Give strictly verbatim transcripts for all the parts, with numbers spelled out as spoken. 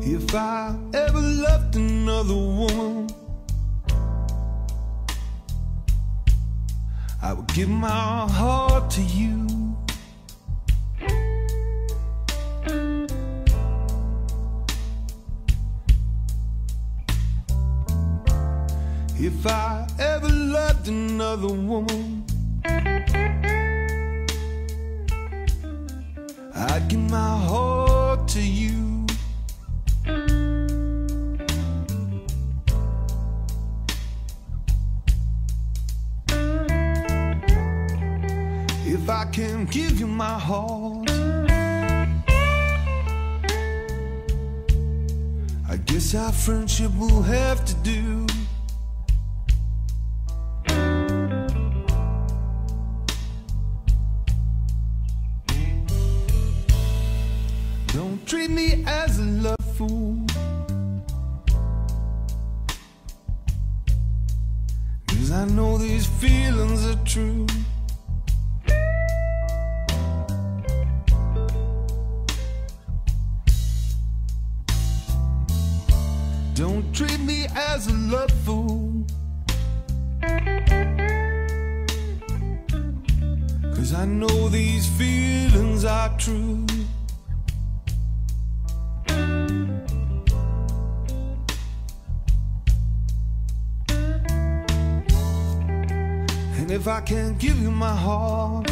If I ever loved another woman, I would give my heart to you. If I ever loved another woman, I'd give my heart to you. If I can give you my heart, I guess our friendship will have to do. Don't treat me as a love fool, 'cause I know these feelings are true. Don't treat me as a love fool, 'cause I know these feelings are true. And if I can't give you my heart,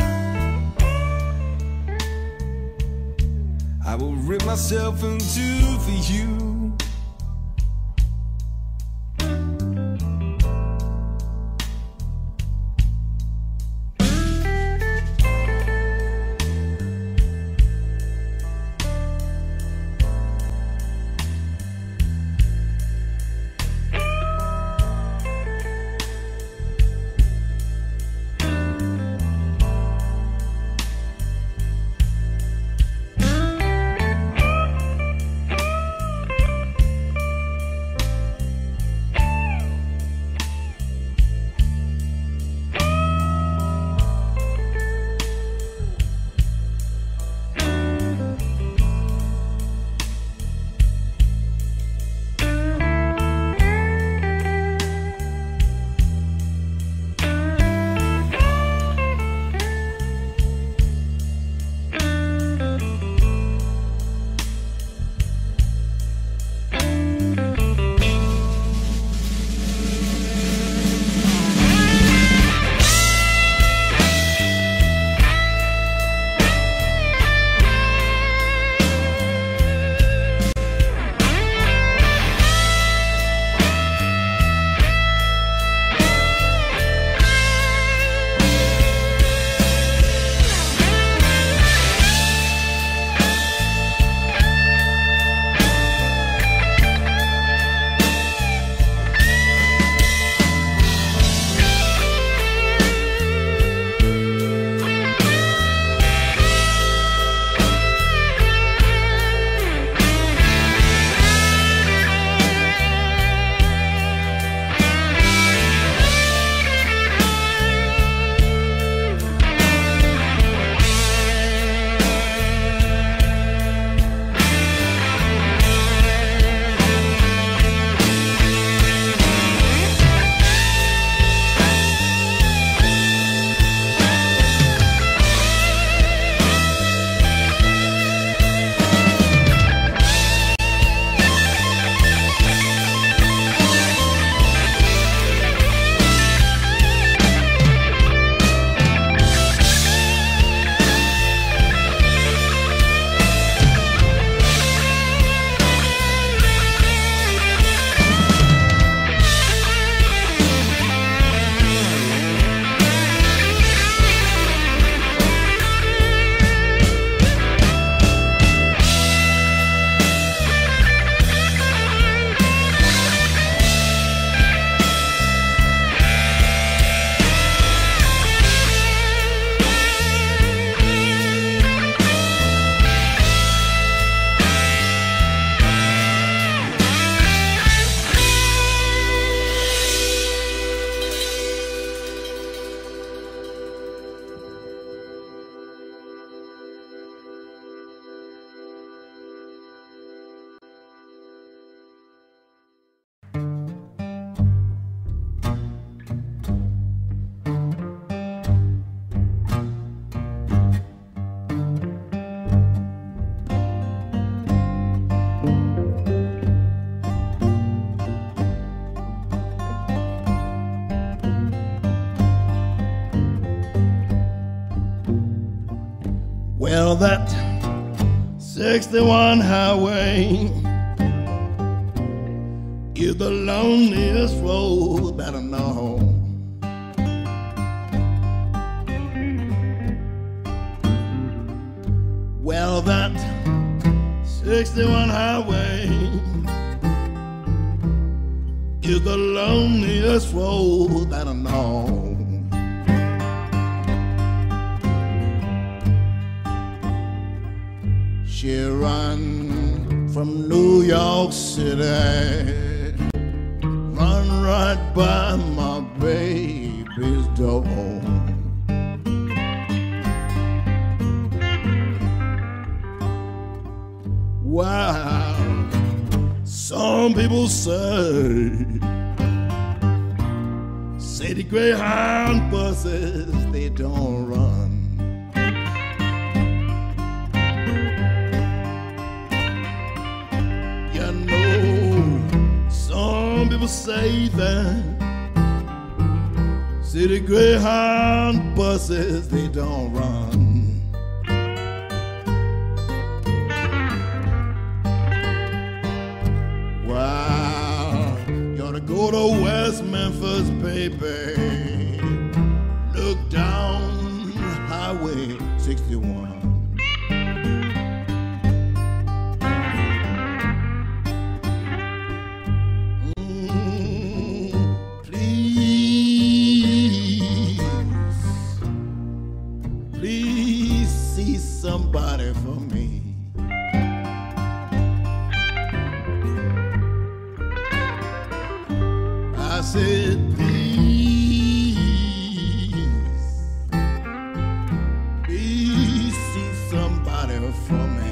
I will rip myself in two for you. Well, that sixty-one highway is the loneliest road that I know. Well, that sixty-one highway is the loneliest road that I know. She run from New York City, run right by my baby's door. Wow, some people say, say the Greyhound buses, they don't run. You know, some people say that, say the Greyhound buses, they don't run. Go to West Memphis, baby. Look down Highway sixty-one. Mm, please, please see somebody for me. I said, please, please see somebody for me.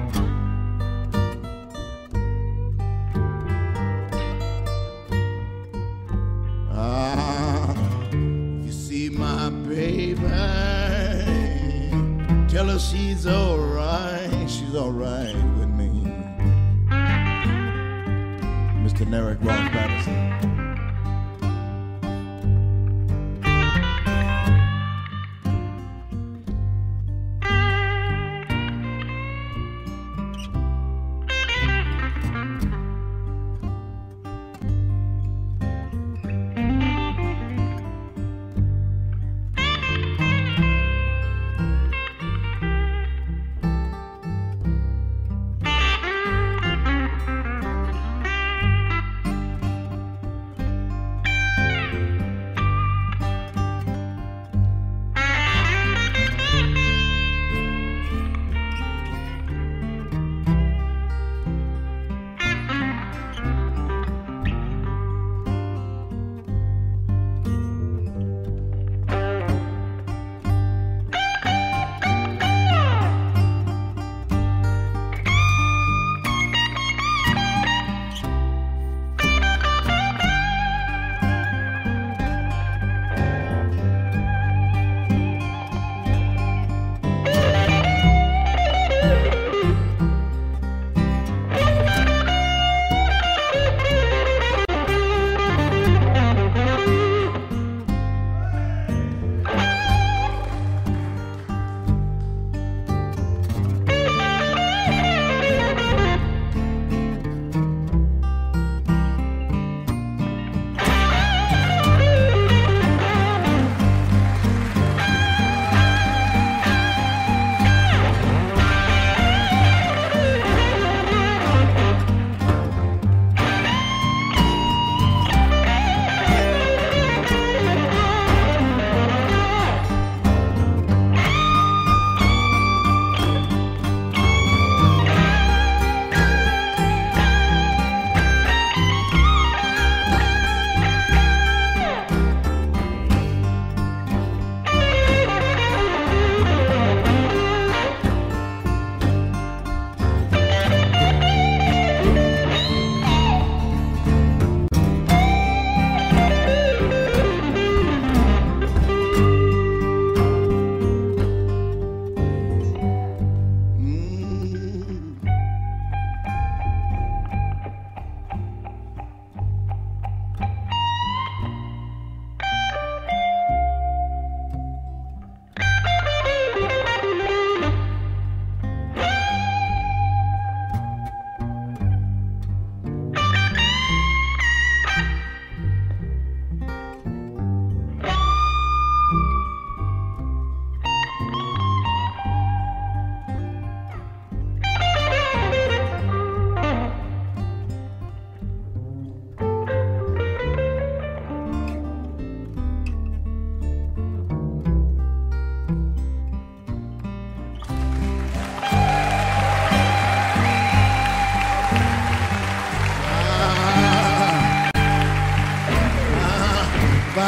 Ah, if you see my baby, tell her she's all right, she's all right with me. Mister Derek Ross Patterson.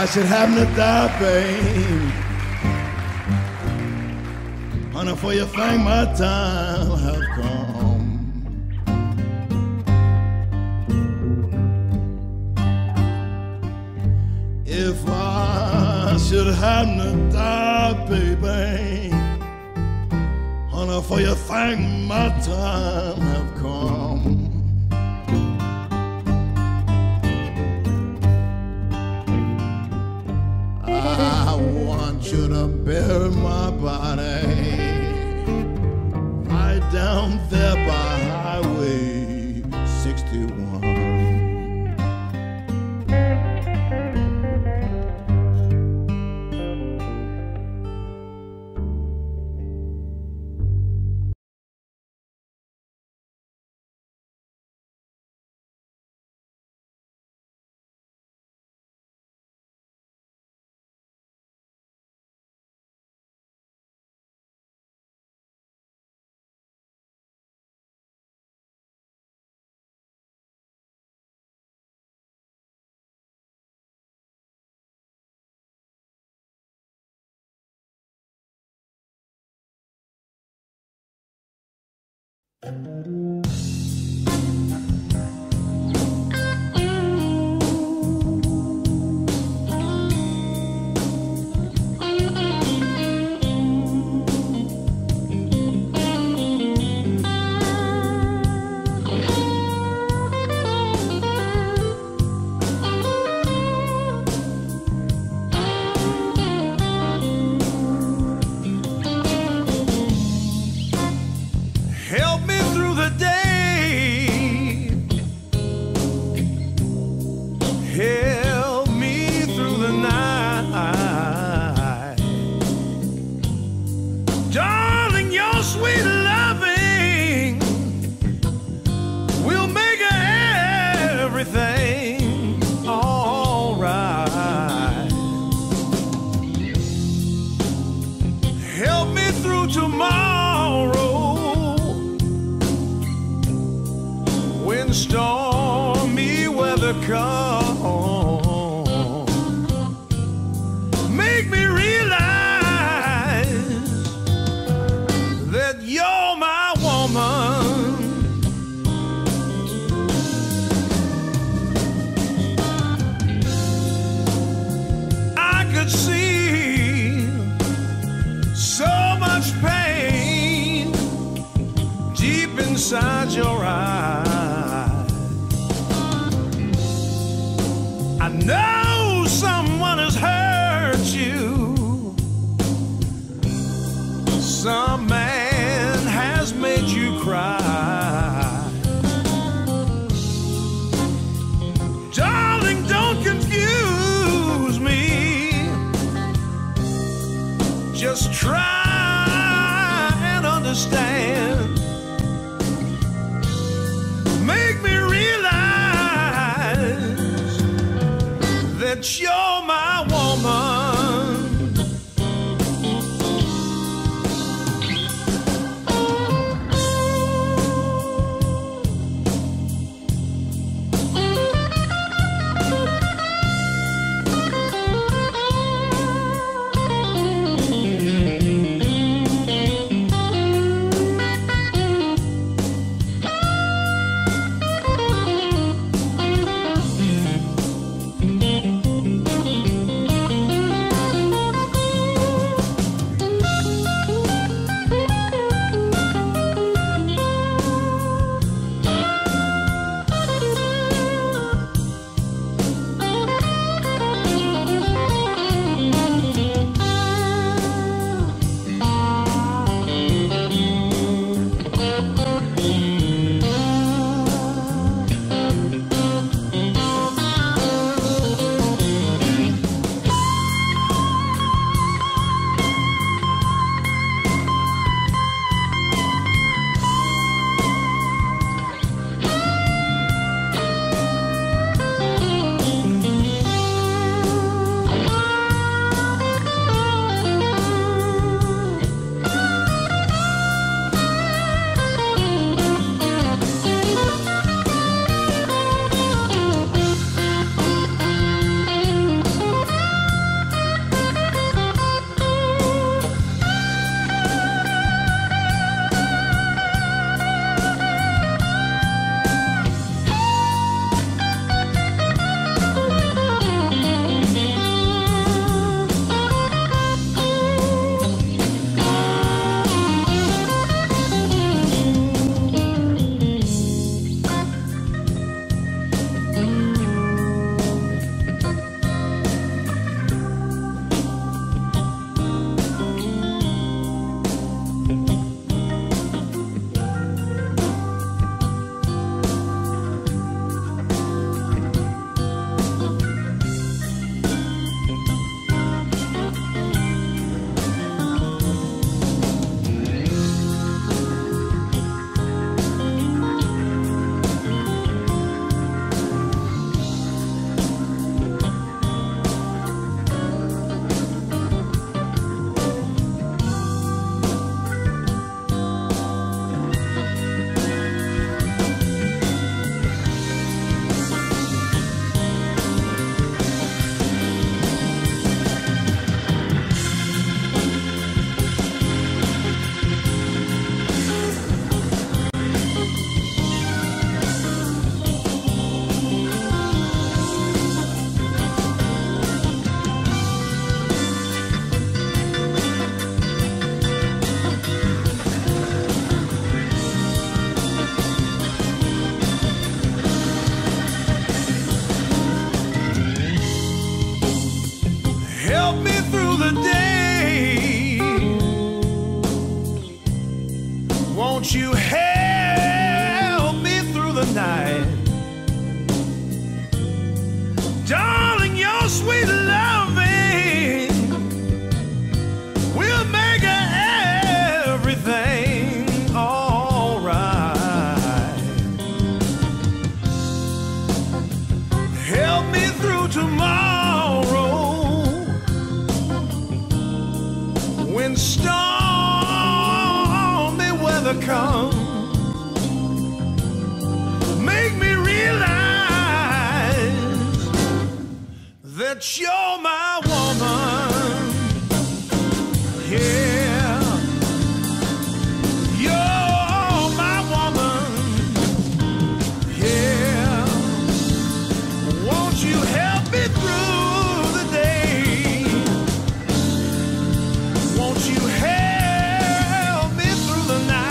I should happen to die, babe, honey, for you think my time have come. If I should happen to die, baby, honey, for you think my time have come. I want you to bury my body right down there by Highway sixty-one. Stormy weather come, make me realize that you're my woman. I could see so much pain deep inside your eyes. I know someone has hurt you. Some man has made you cry. Darling, don't confuse me. Just try and understand. Make me realize that you're my woman. Darling, your sweet loving will make everything all right. Help me through tomorrow when stormy weather comes. Make me realize that you're my woman. Yeah, you're my woman. Yeah, won't you help me through the day? Won't you help me through the night?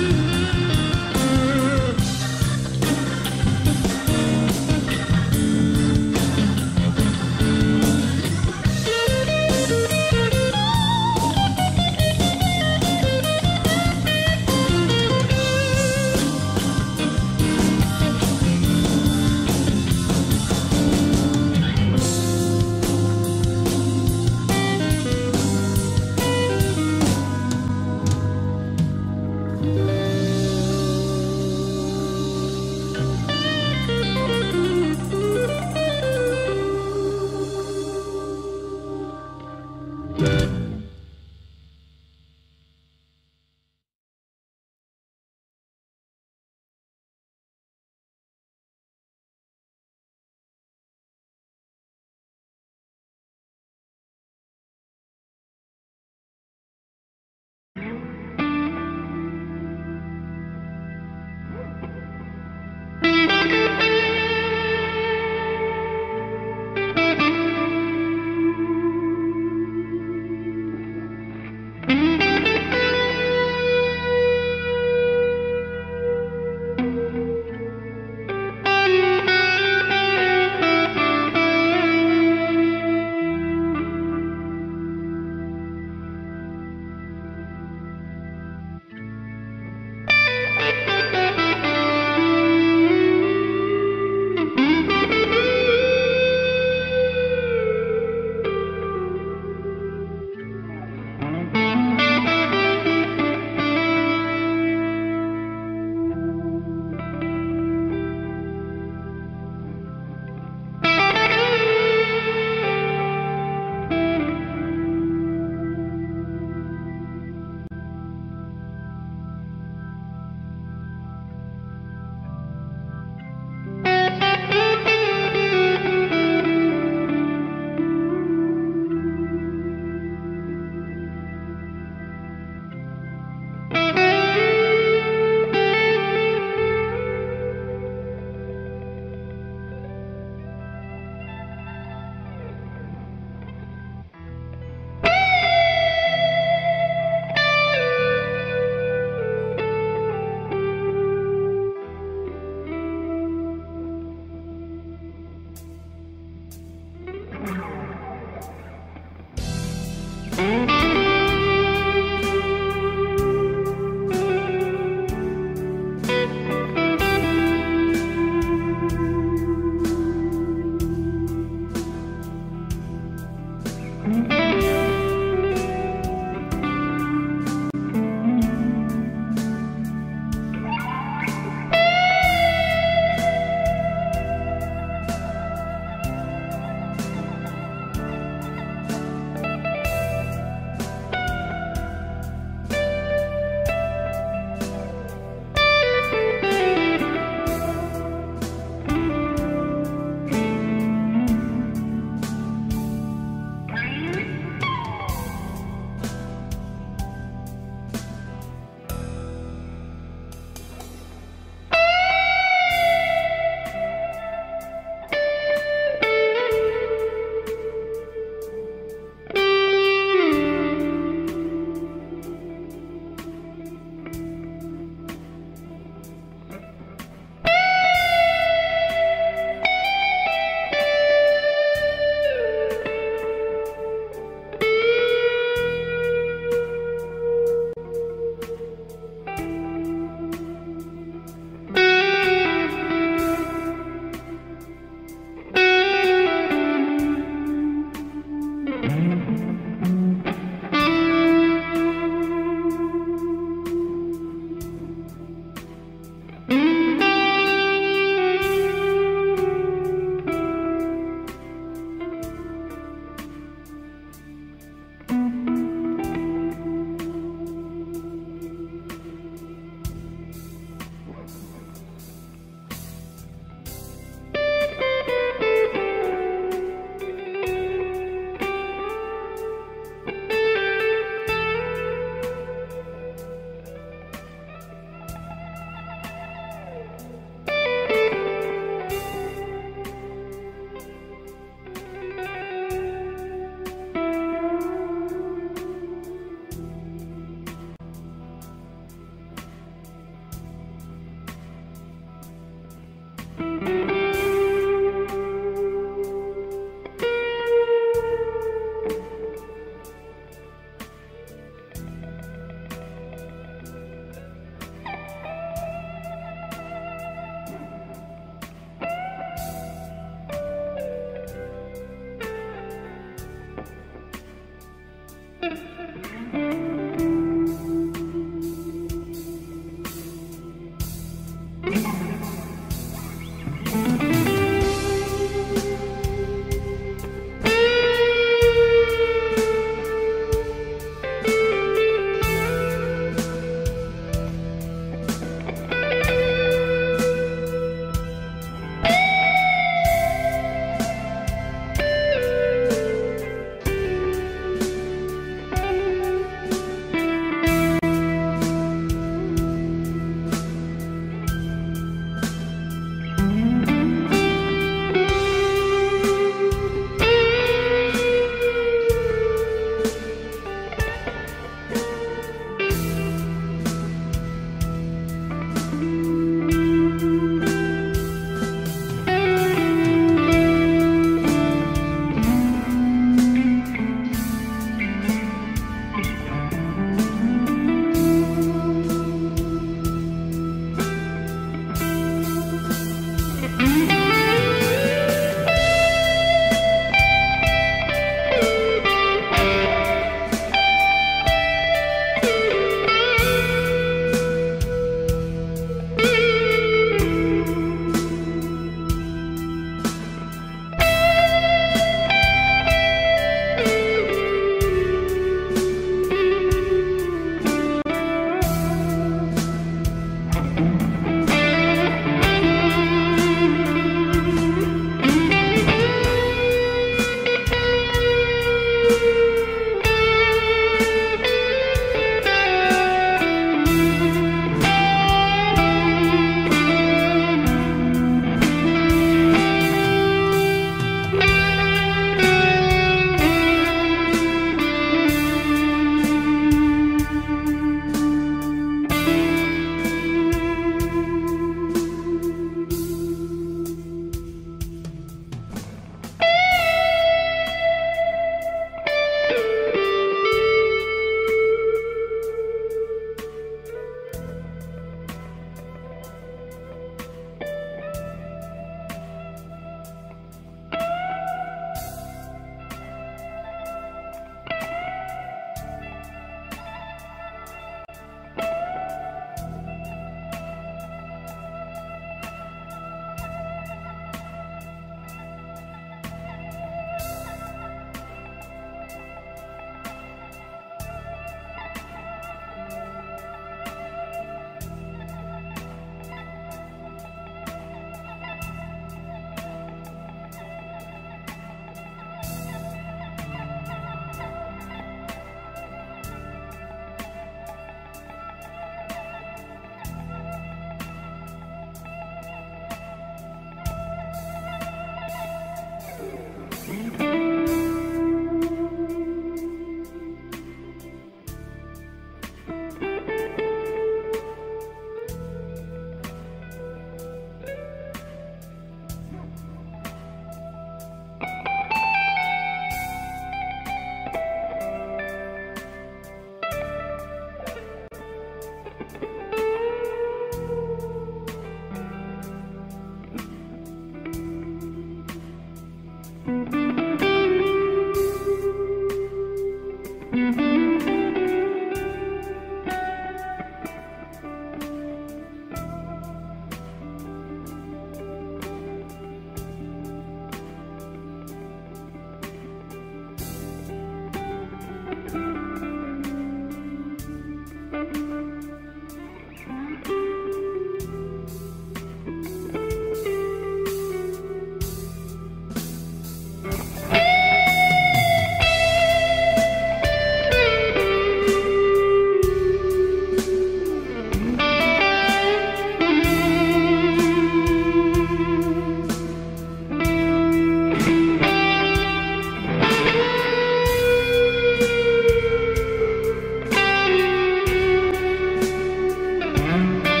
Thank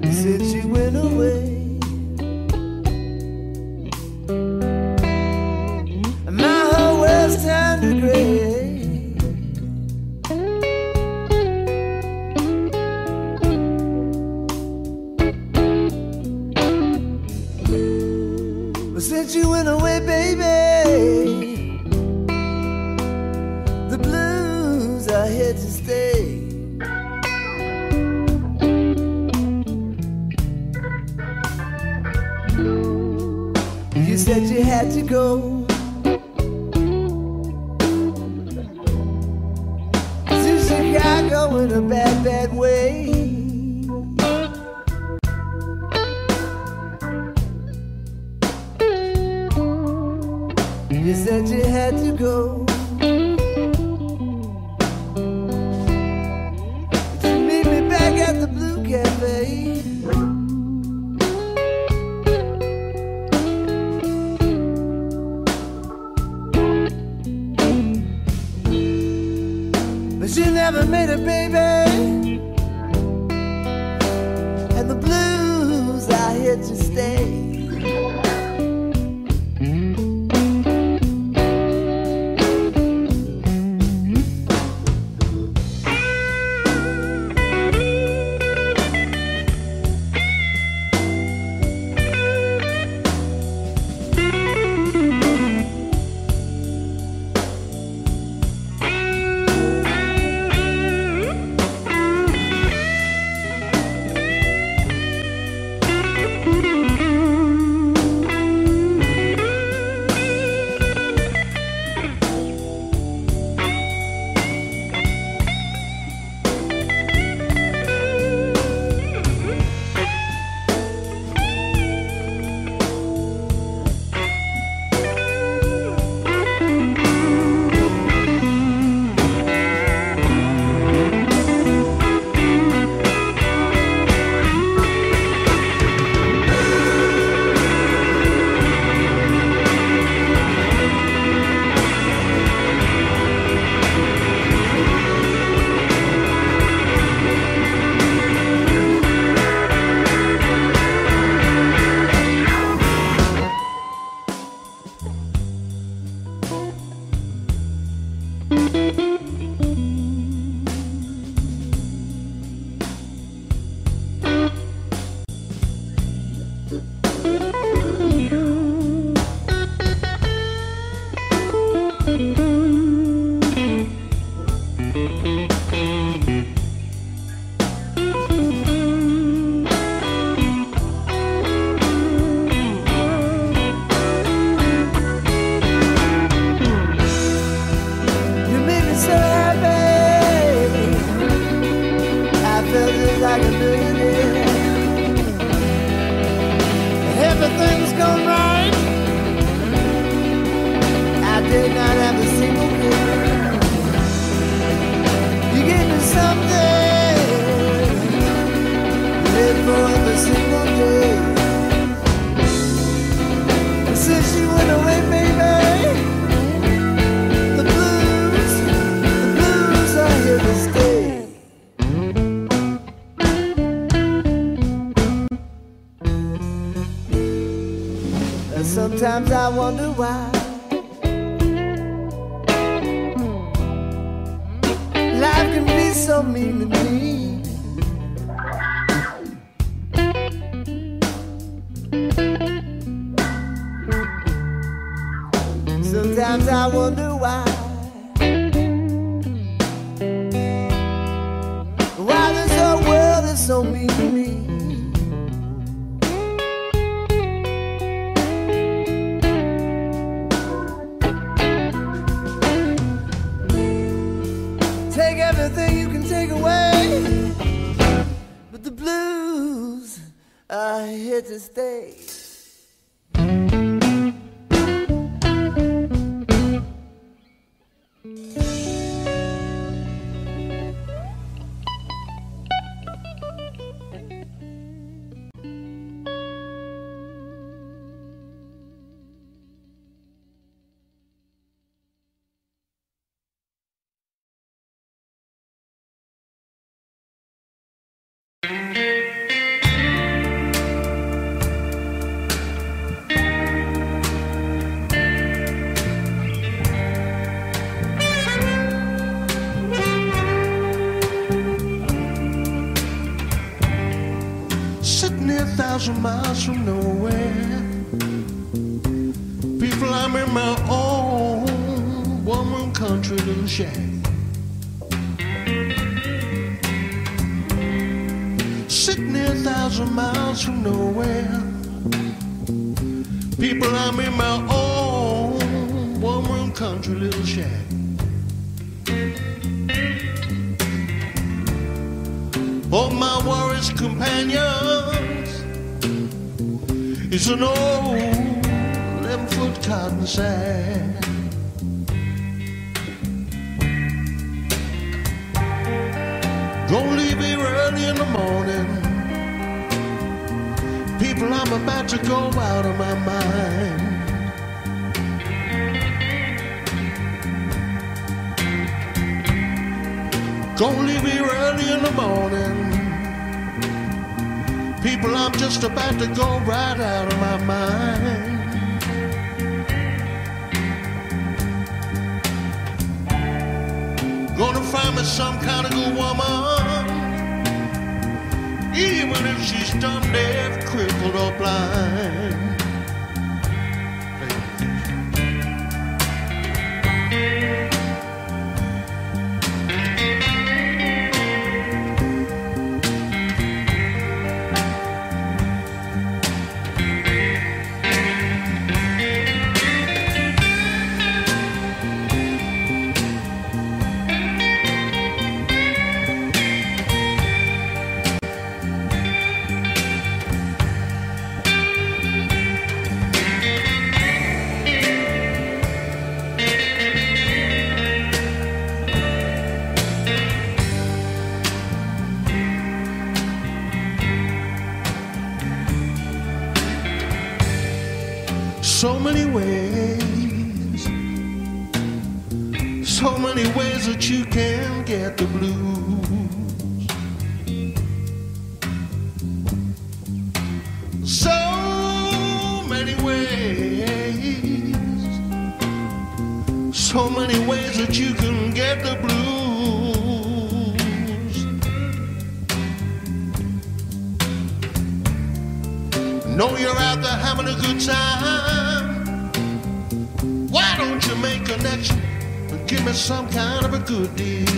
since you went away. My whole world's turned to gray. But since you went away, baby, the blues are here to stay. You said you had to go to Chicago in a bad, bad way. You said you had to go to meet me back at the Blue Cafe. You never made it, baby, and the blues are here to stay. Sometimes I wonder why life can be so mean to me. Sometimes I wonder why Why this whole world is so mean to me. Take everything you can take away, but the blues are here to stay. sitting here a thousand miles from nowhere. People, I'm in my own one-room country little shack. Sitting here a thousand miles from nowhere. People, I'm in my own one-room country little shack. All my worries companions is an old eleven-foot cotton sack. Gonna leave here early in the morning. People, I'm about to go out of my mind. Gonna leave here early in the morning. People, I'm just about to go right out of my mind. Gonna find me some kind of good woman, even if she's done deaf, crippled or blind. So many ways, so many ways that you can get the blues. So many ways, so many ways that you can get the blues. Know you're out there having a good time. Why don't you make a connection and give me some kind of a good deal?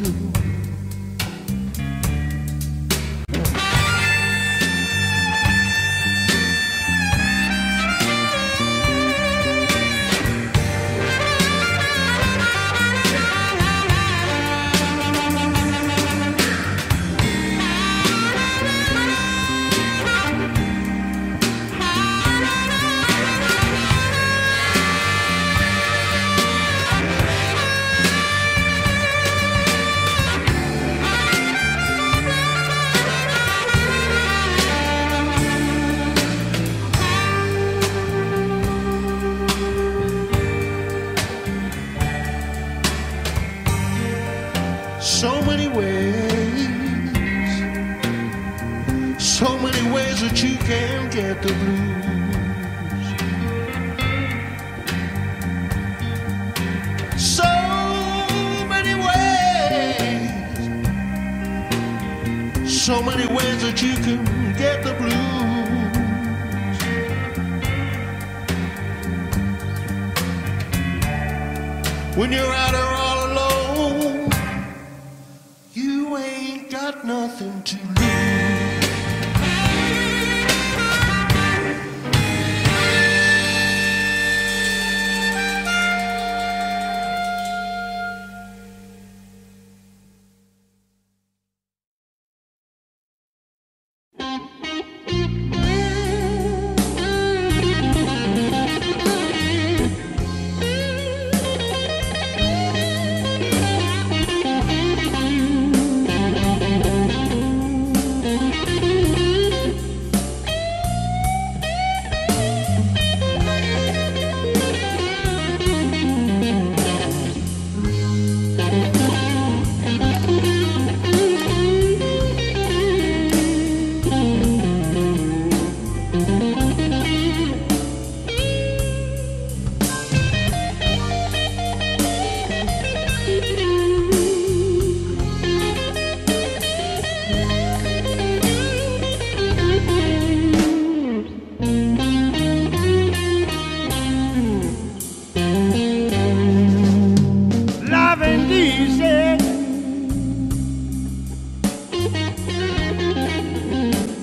So many ways, so many ways that you can get the blues. So many ways, so many ways that you can get the blues. When you're out there all alone, you ain't got nothing to lose.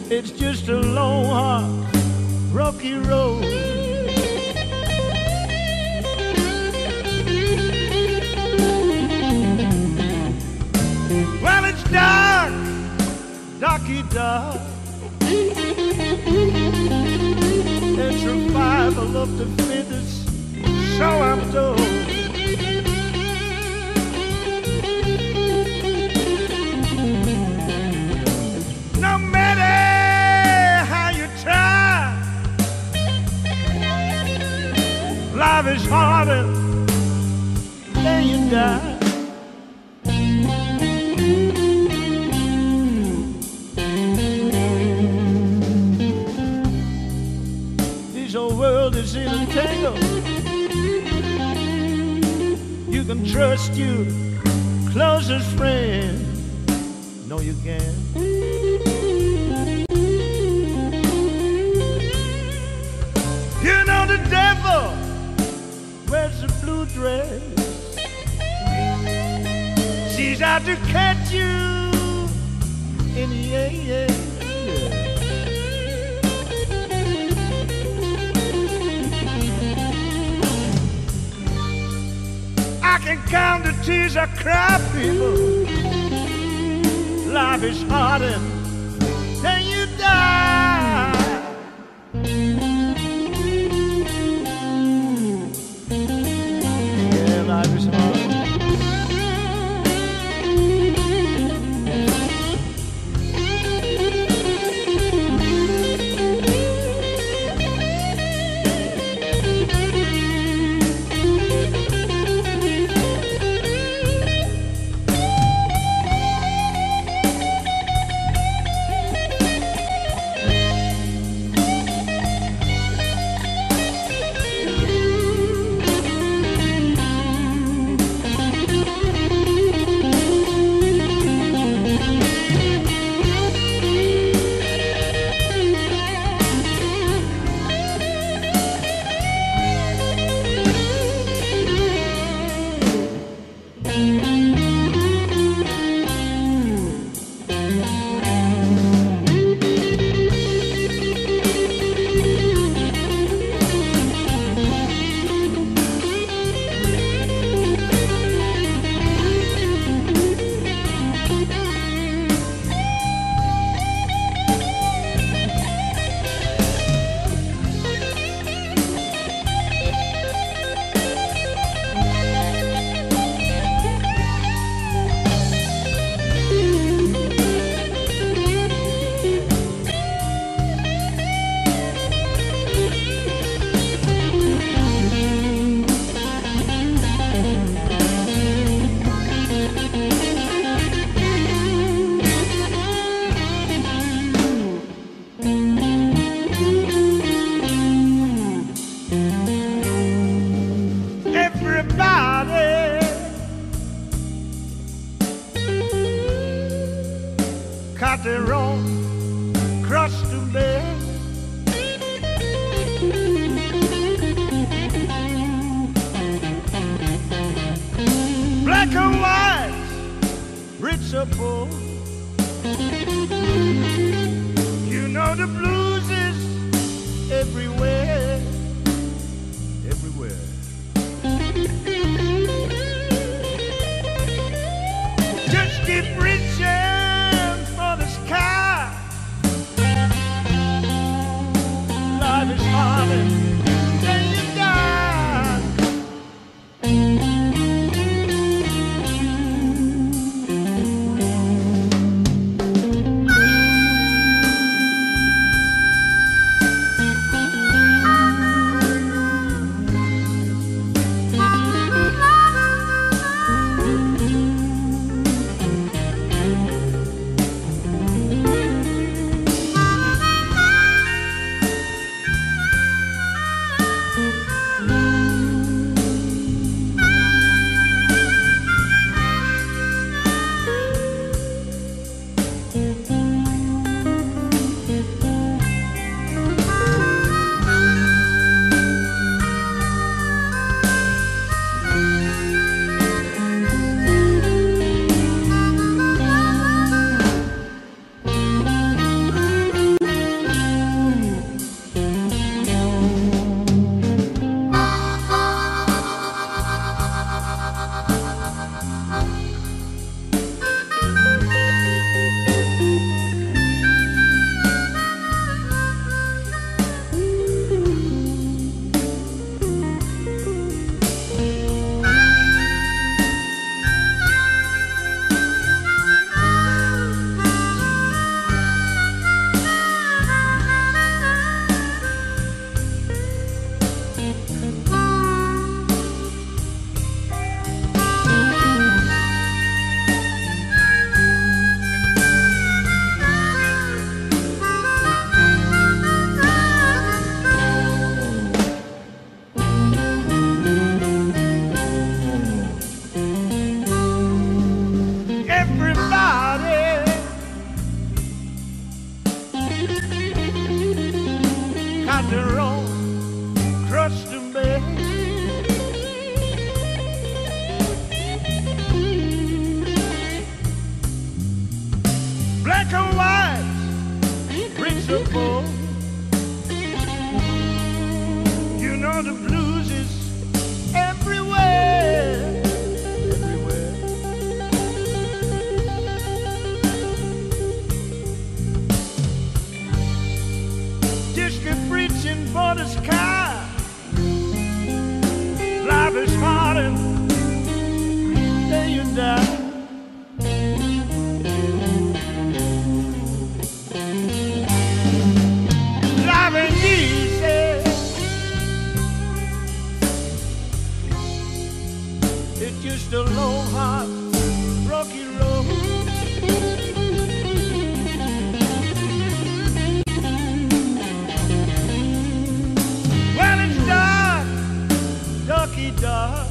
It's just a long, hard, rocky road. Well, it's dark, darky dark. It's survival of the fittest, so I'm told. No matter how you try, life is harder than you die. This whole world is in a tangle. You can trust your closest friend. No, you can't. You know the devil wears a blue dress. She's out to catch you in the air. I can count the tears I cry, people. Life is harder than you die. Yeah, life is hard. Got their own crust to bear. Black and white, rich or poor. You know the blues is everywhere, everywhere. Just keep reaching for the sky. Life is harder than you die. got their own crust and bed. Black and white, rich or poor. You know the blues is everywhere, everywhere. Just keep reaching for the sky. Life is hard and then you die. Life ain't easy. It's just a long, hard, rocky road. Well, it's dark, darky dark,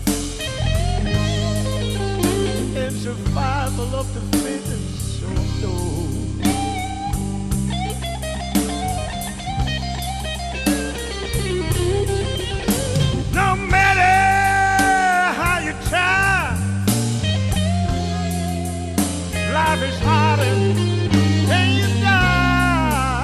and survival of the fittest so low. No matter how you try, life is harder than you die.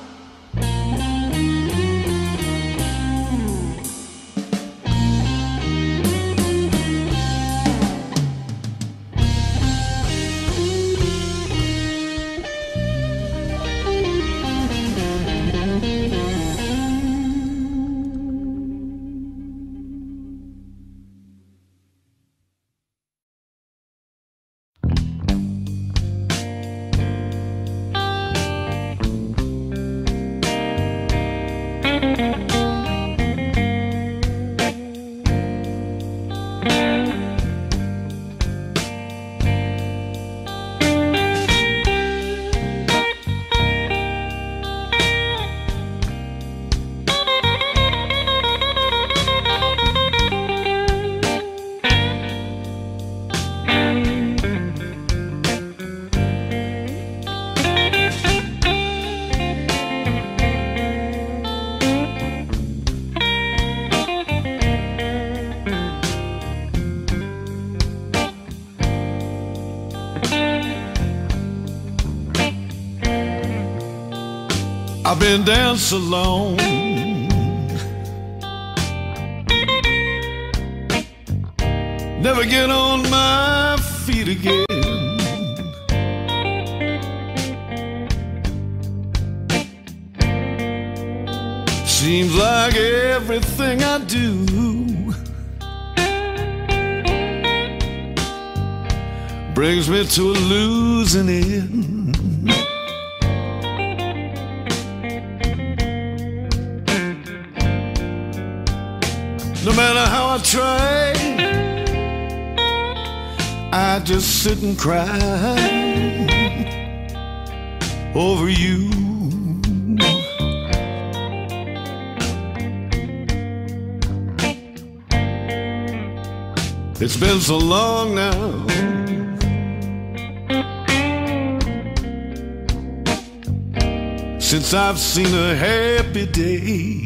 I've been down so long, never get on my feet again. Seems like everything I do brings me to a losing end. No matter how I try, I just sit and cry over you. It's been so long now since I've seen a happy day.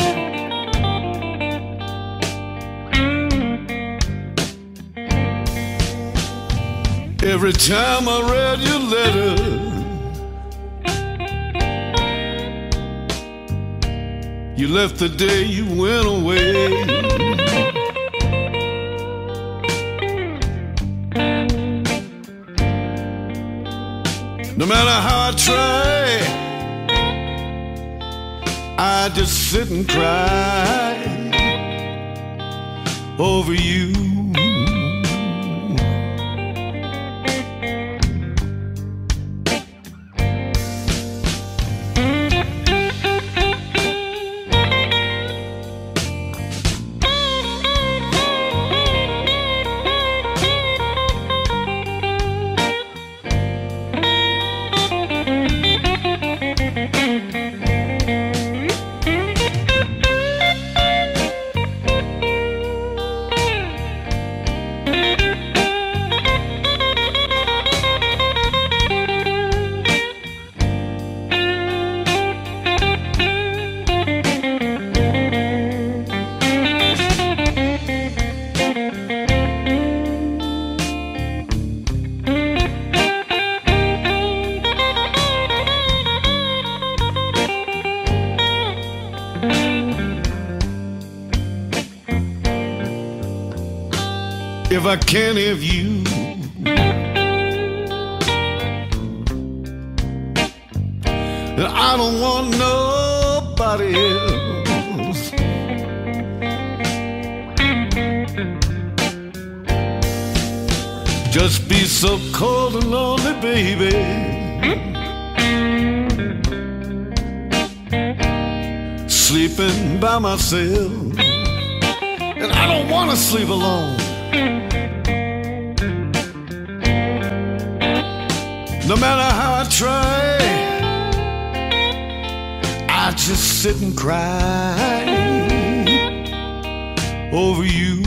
Every time I read your letter, you left the day you went away. No matter how I try, I just sit and cry over you. if I can't have you. And I don't want nobody else. Just be so cold and lonely, baby. Sleeping by myself, and I don't want to sleep alone. No matter how I try, I just sit and cry over you.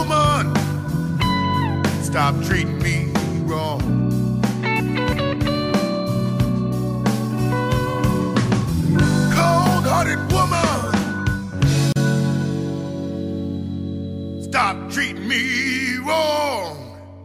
woman, stop treating me wrong. Cold-hearted woman, stop treating me wrong.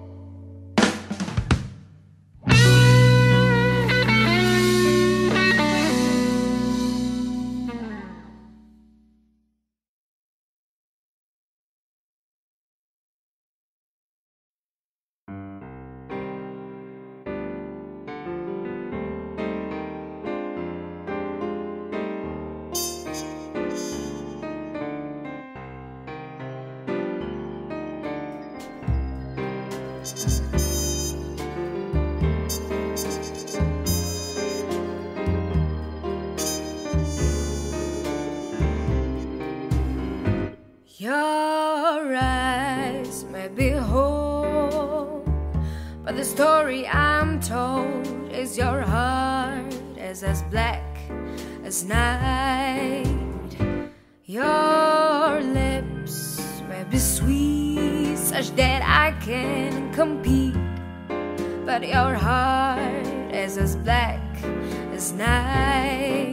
Your eyes may be whole, but the story I'm told is your heart is as black as night. Your lips may be sweet, such that I can compete, but your heart is as black as night.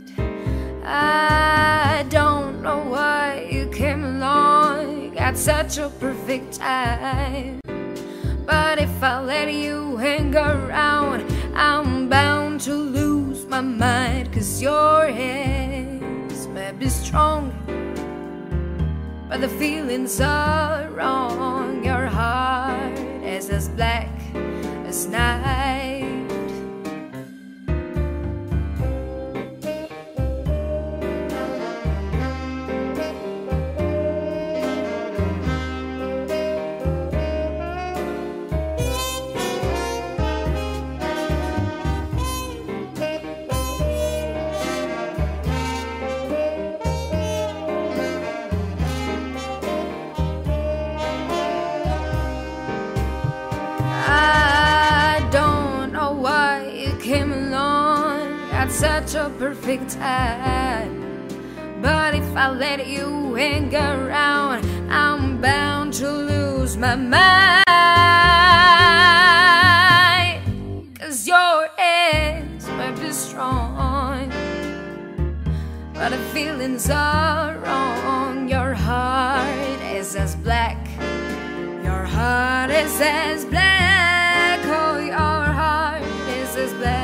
I don't know why you came along at such a perfect time, but if I let you hang around, I'm bound to lose my mind. Cause your hands may be strong, but the feelings are wrong. Your heart is as black as night. Came along at such a perfect time, but if I let you hang around, I'm bound to lose my mind. Cause your hands might be strong, but the feelings are wrong. Your heart is as black, your heart is as black, oh your heart is as black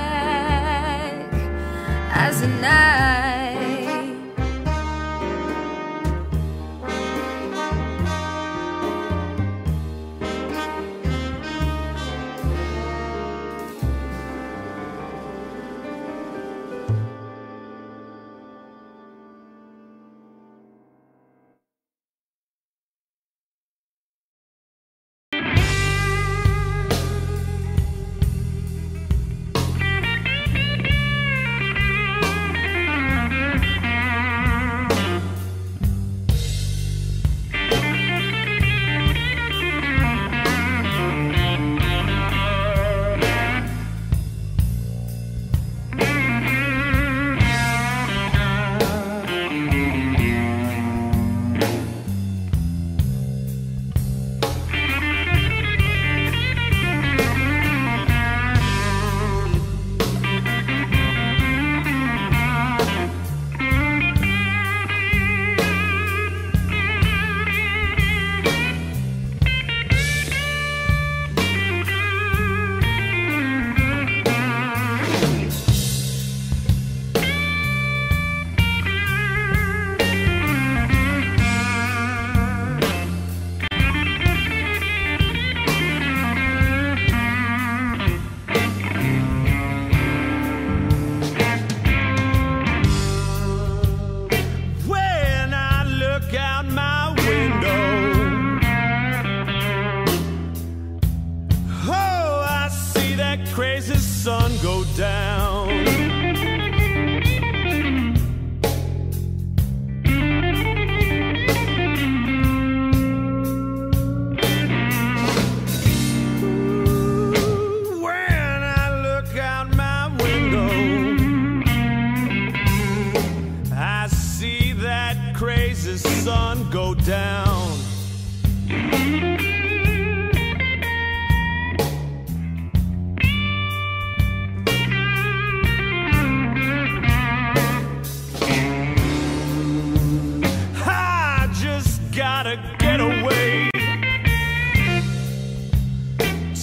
as the night.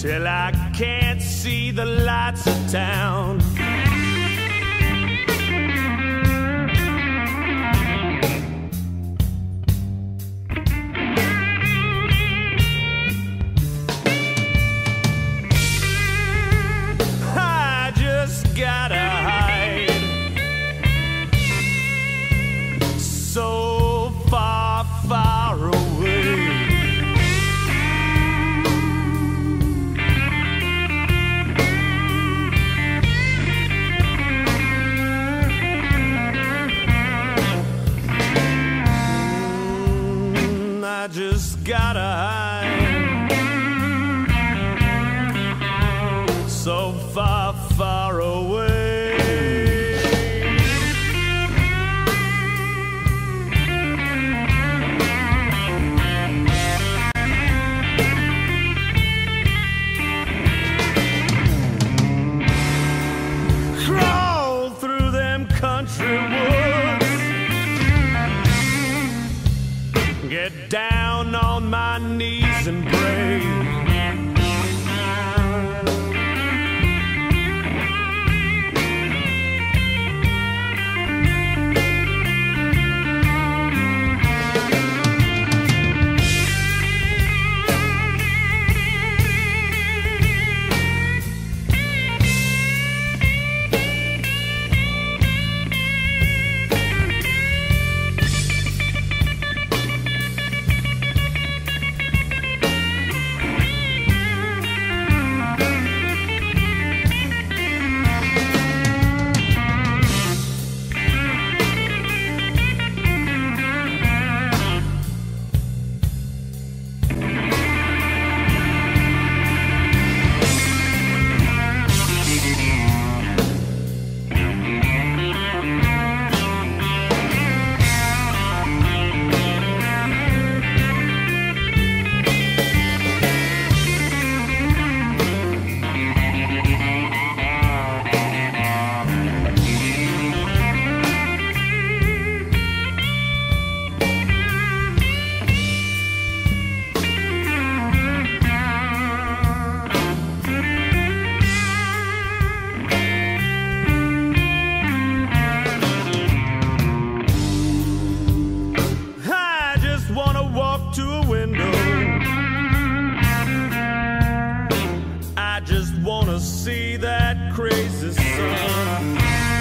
till I can't see the lights of town. I just gotta hide so far, far away. I just gotta hide so far, far away. Crawl through them country woods, get down on my knees and pray. See that crazy sun.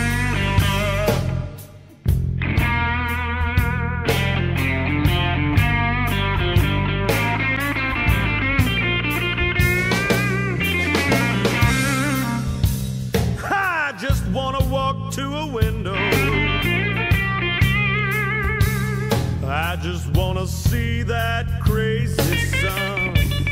I just wanna walk to a window. I just wanna see that crazy sun.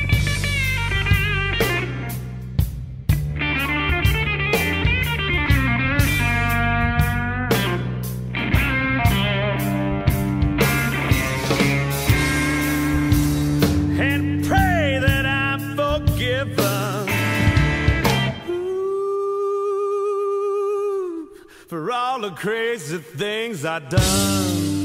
For all the crazy things I've done.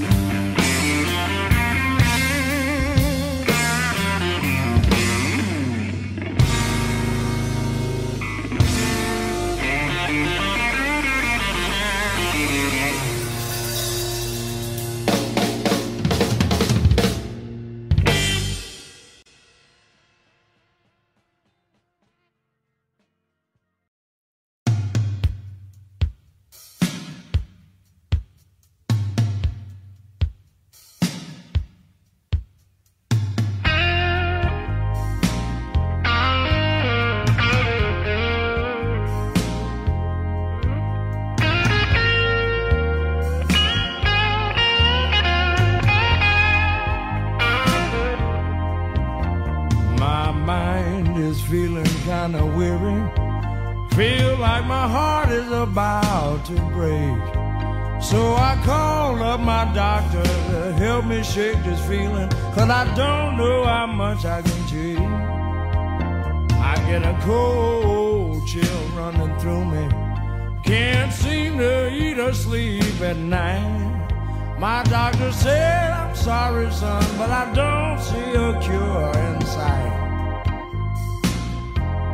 Feeling kinda weary, feel like my heart is about to break. So I called up my doctor to help me shake this feeling, 'cause I don't know how much I can take. I get a cold chill running through me, can't seem to eat or sleep at night. My doctor said, I'm sorry son, but I don't see a cure in sight.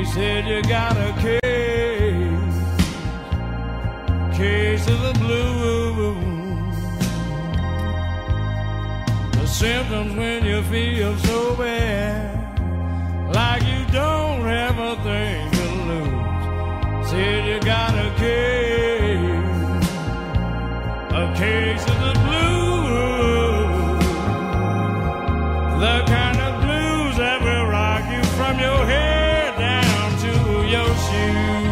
said you got a case, case of the blues. The symptoms when you feel so bad, like you don't have a thing to lose. Said you got a case, a case of the blues, the kind of blues that will rock you from your head down to your shoes.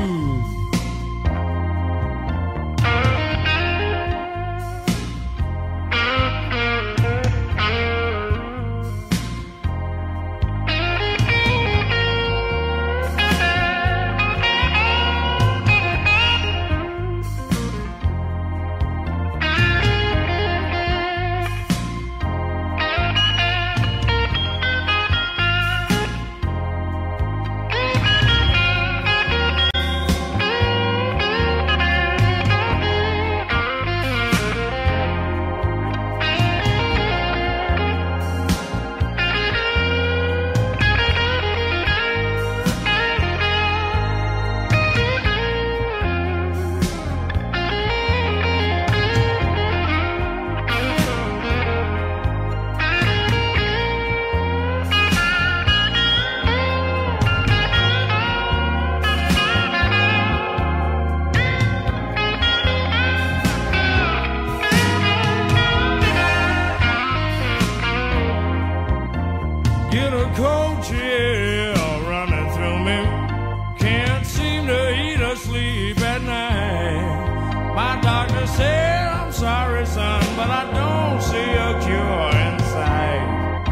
Get a cold chill running through me. Can't seem to eat or sleep at night. My doctor said, I'm sorry, son, but I don't see a cure in sight.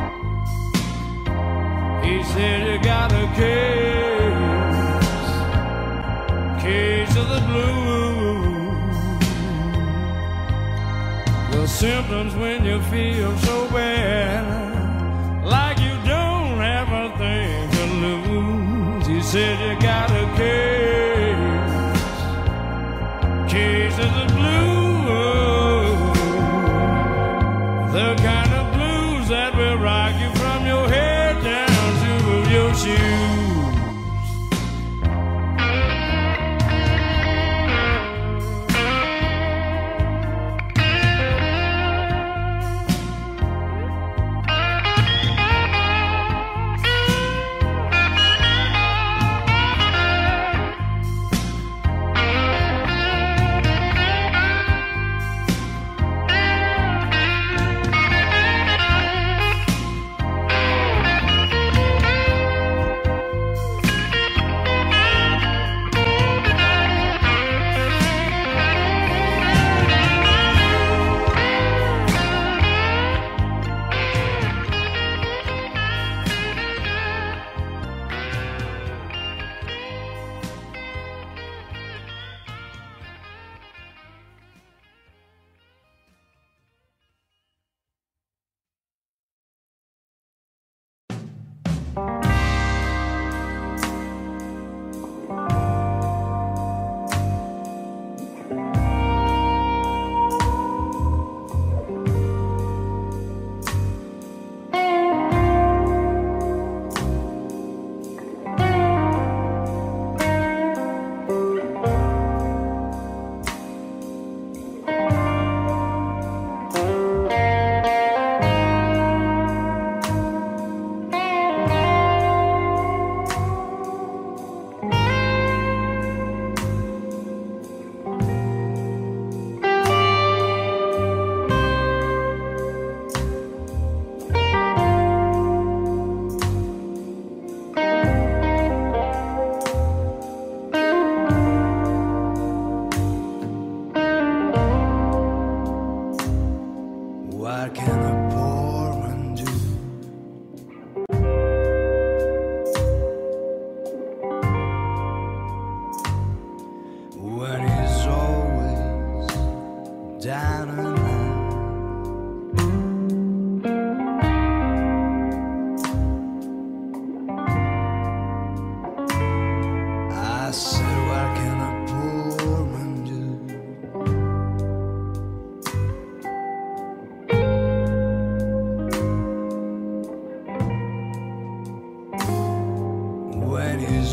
He said, you got a case, case of the blues. The symptoms when you feel so bad, like you don't have a thing to lose. He said you got a case, case of the blues, the kind of blues that will rock you from your head down to your shoes.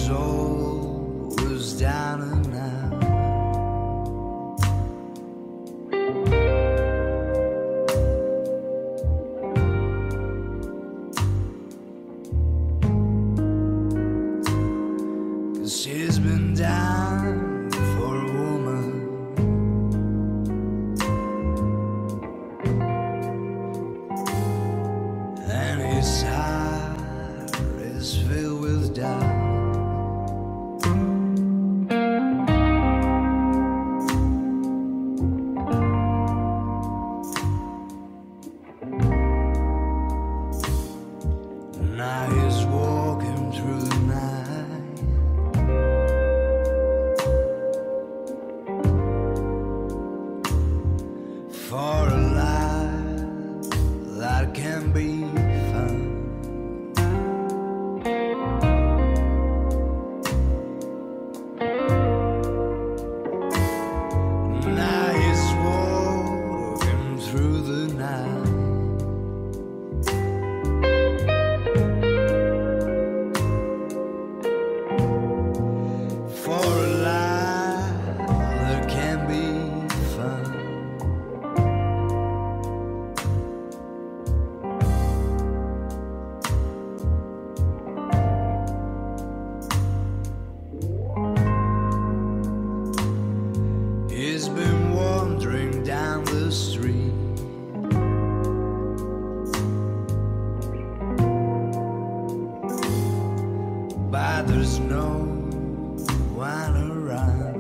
his all was down and out. Cause he's been down for a woman, and his heart is filled with doubt. Now he's walking through the night, for a life that can be found. Now he's walking through the night, for a life that can be found. He's been wandering down the street, but there's no one around.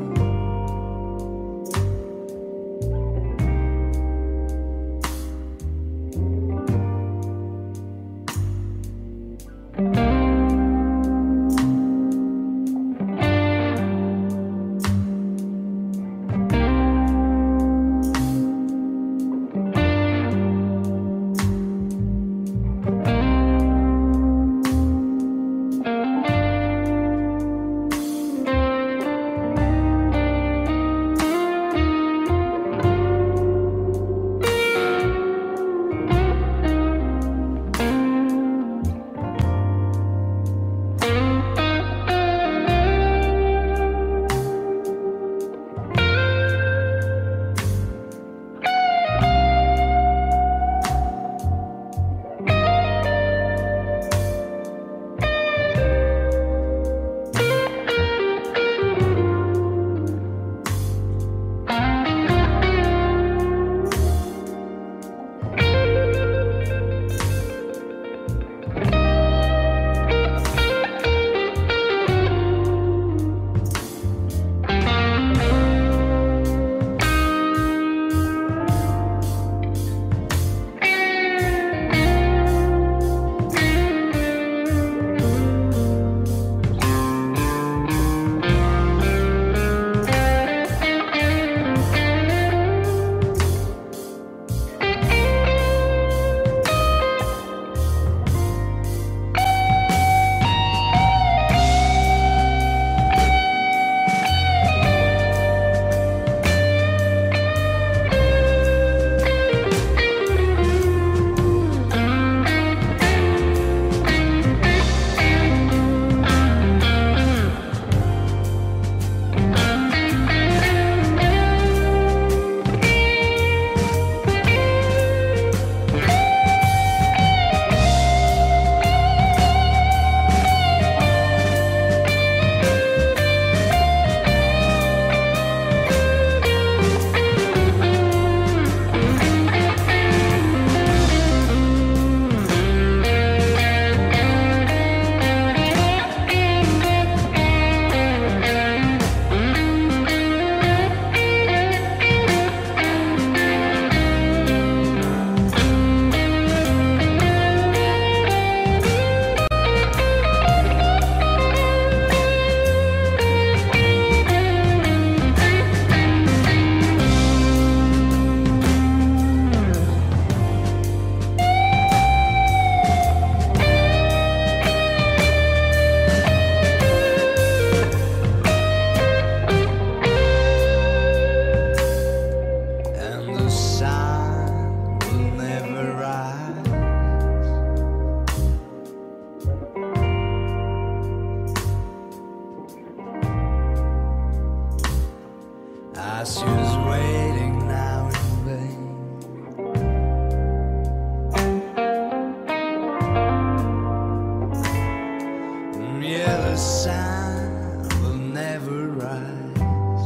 the sun will never rise.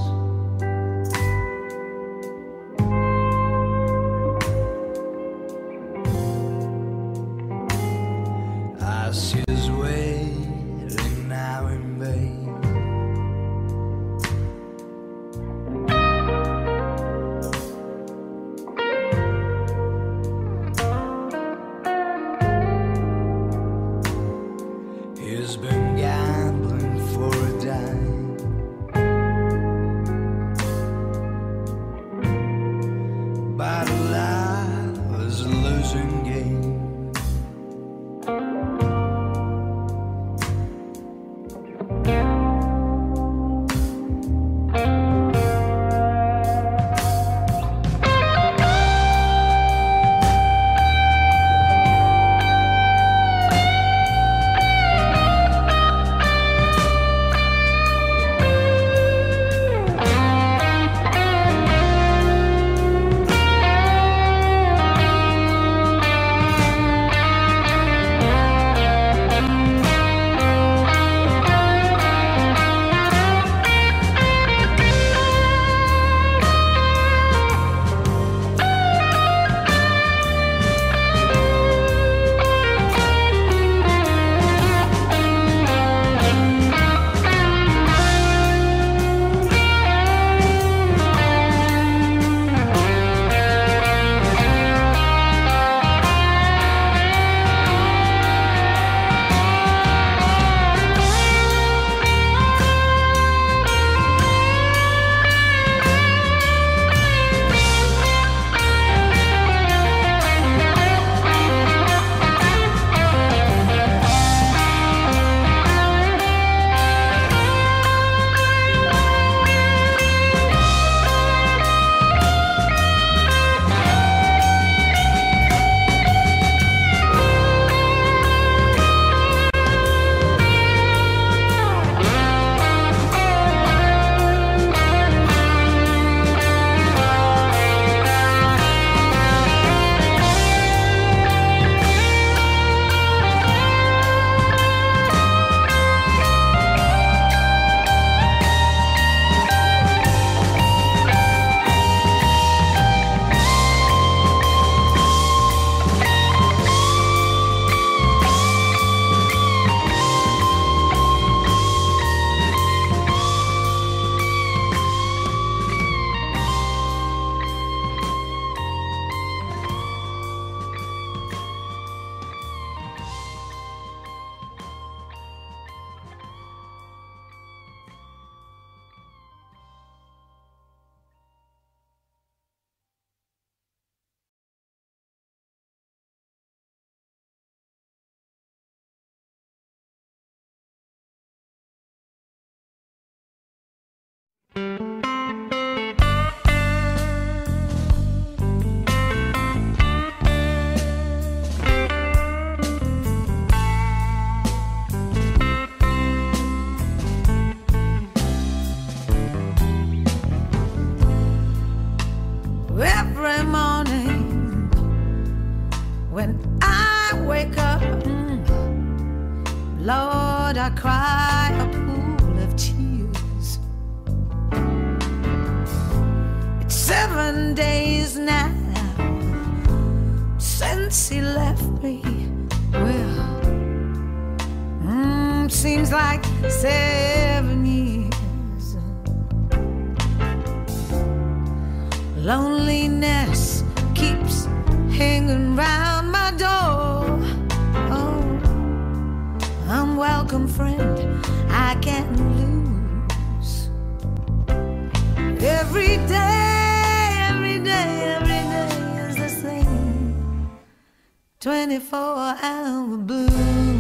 Ashes waiting now in vain. He's been gambling for a dime, but life is a losing game. Every morning when I wake up, Lord, I cry a pool of tears. It's seven days now since he left me. Well, mm, seems like seven years. Loneliness keeps hanging round my door. Oh, unwelcome friend I can't lose. Every day, every day, every day is the same twenty-four hour blues.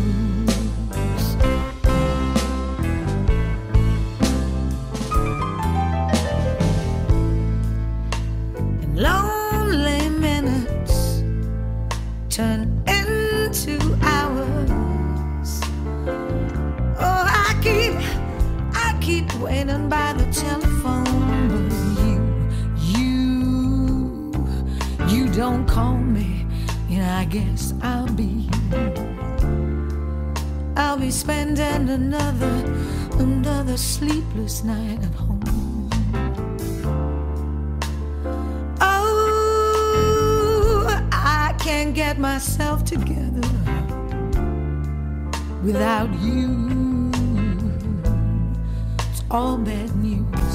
Lonely minutes turn into hours. Oh, I keep, I keep waiting by the telephone, but you, you, you don't call me, and I guess I'll be I'll be spending another, another sleepless night at home. Oh, I can't get myself together without you. It's all bad news.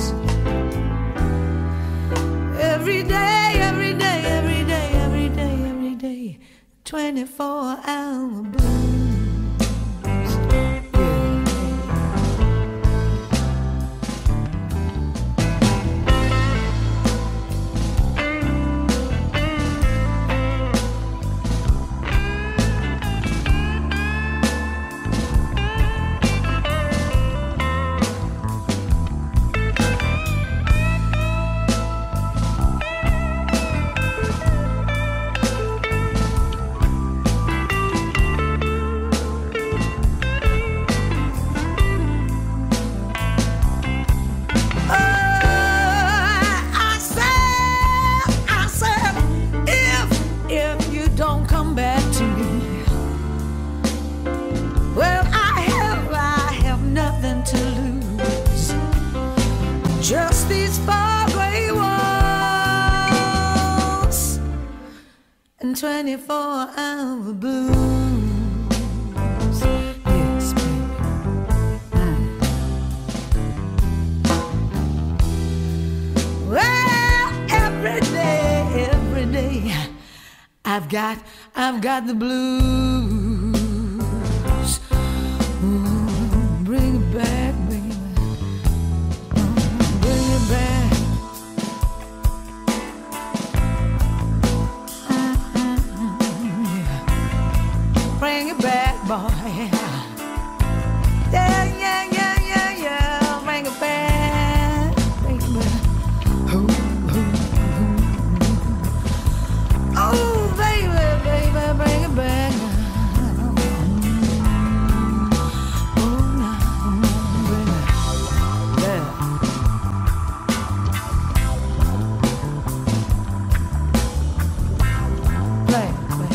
Every day, every day, every day, every day, every day, twenty-four hour blues. Just these far gray walls and twenty-four hour blues. Yes, baby. Mm. Well, every day, every day, I've got, I've got the blues. Ooh, bring it back, baby. Bring it back, boy. Yeah, yeah, yeah, yeah, yeah. Bring it back. Bring it back. Oh, oh, oh. Oh, baby, baby, bring it back. Oh, now, bring it back. Play, play.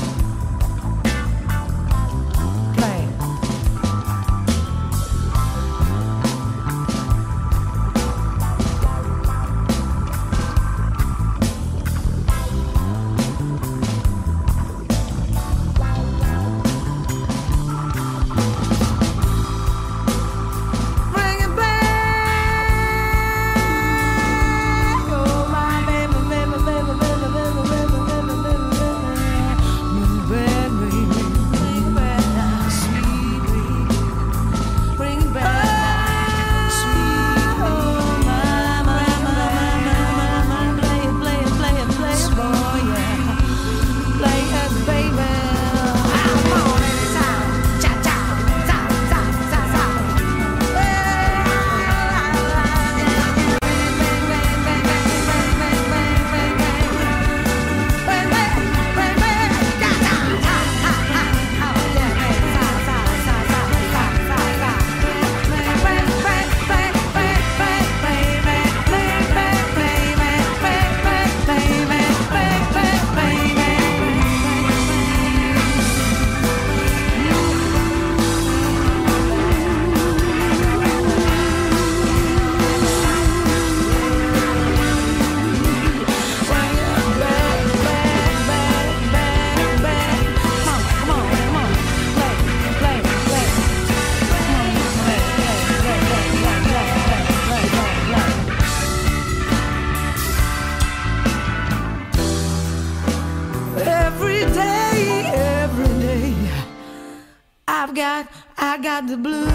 I've got, I got the blues.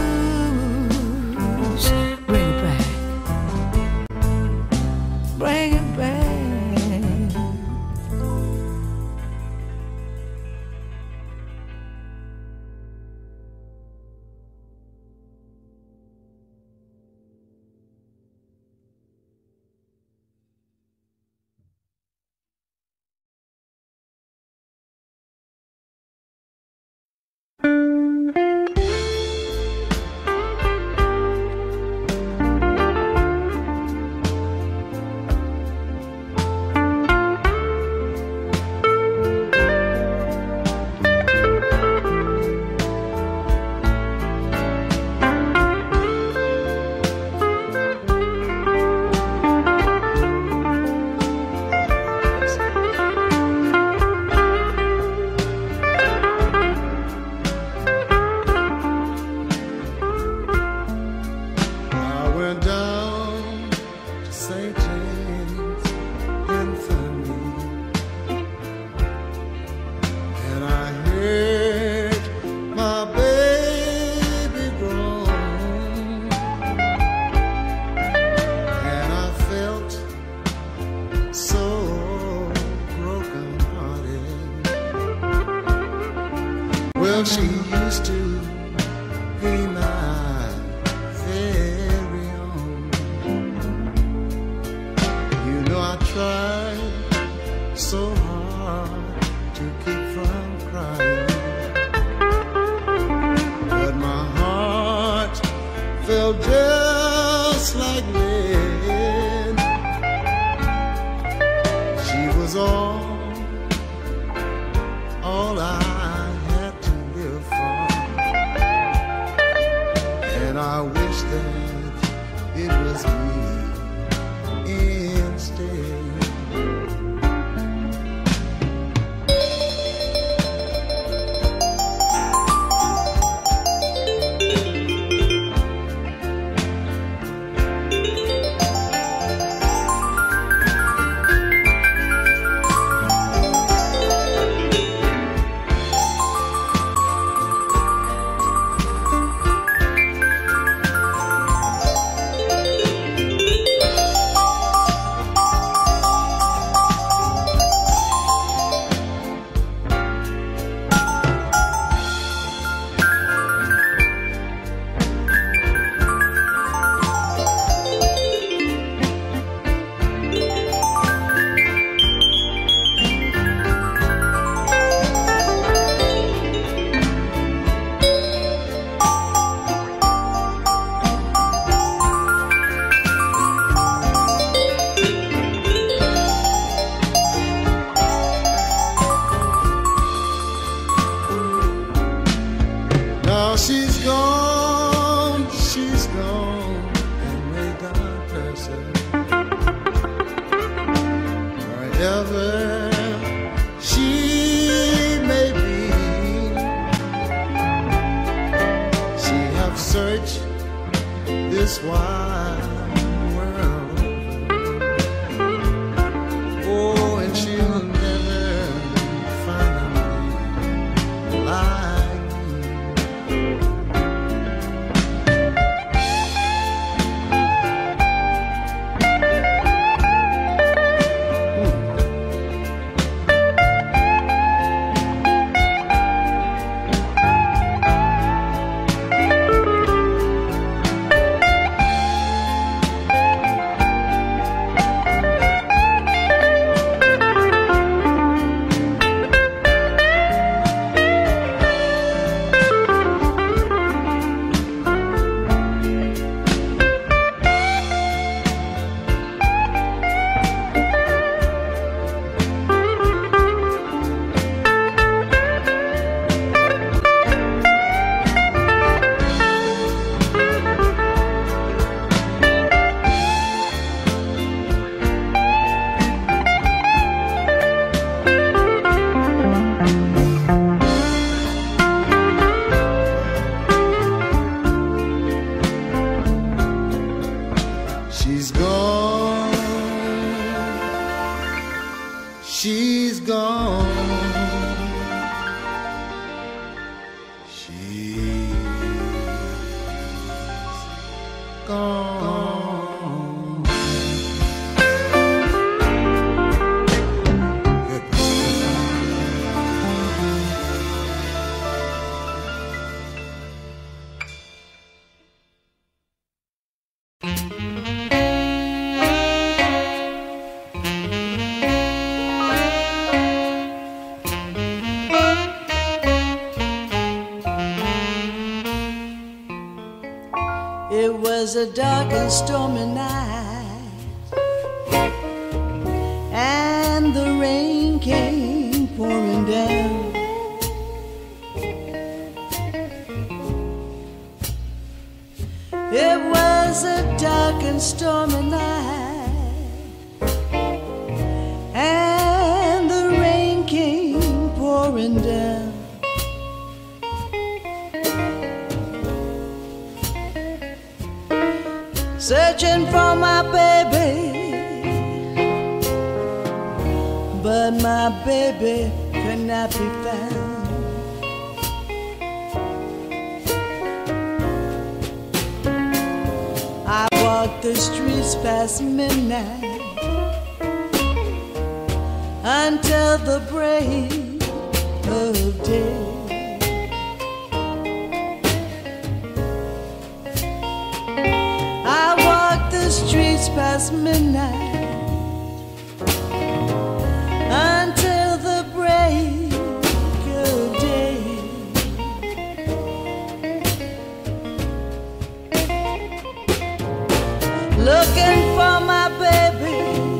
Bring it back. Bring it back. felt just like lead. She was all, all I had to live for, and I wish that it was me instead. She's gone, she's gone, and may God bless her. Wherever she may be, she have searched this wide world. Oh, and she'll never find a man like she's gone, she's gone, she's gone. It was a dark and stormy night, and the rain came pouring down. It was a dark and stormy night, and the rain came pouring down. Searching for my baby, but my baby could not be found. I walked the streets past midnight until the break of day. Streets past midnight until the break of day. looking for my baby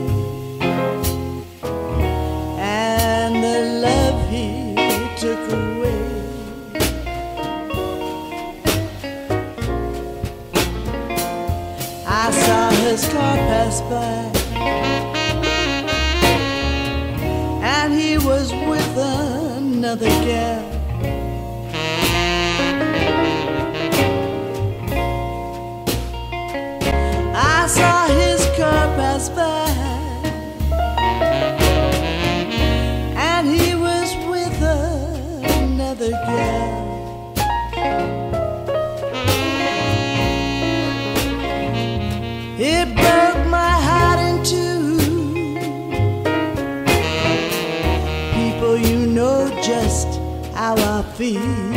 and the love he took away. I saw his car pass by and he was with another gal. I saw his car pass by and he was with another girl. It broke my heart in two. People, you know just how I feel.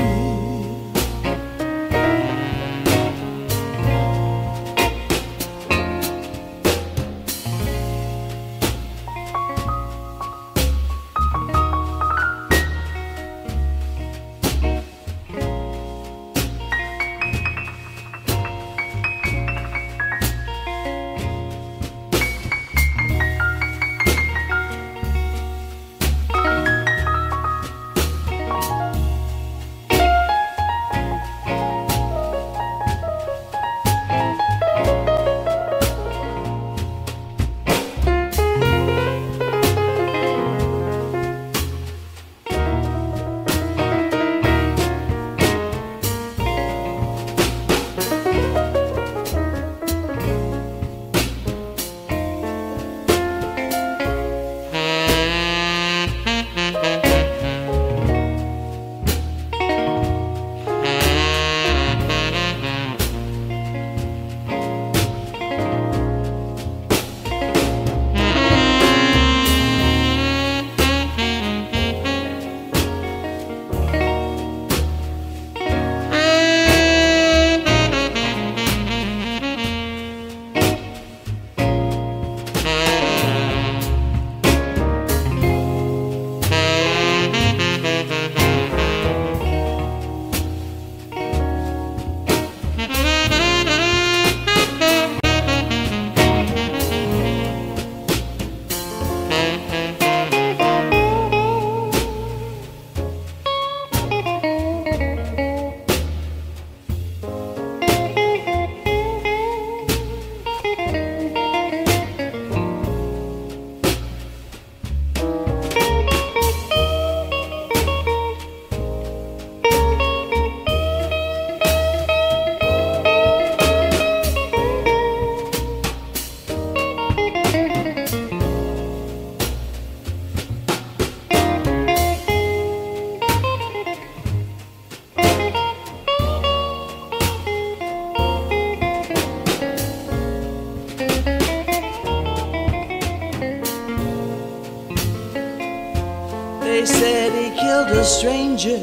They said he killed a stranger,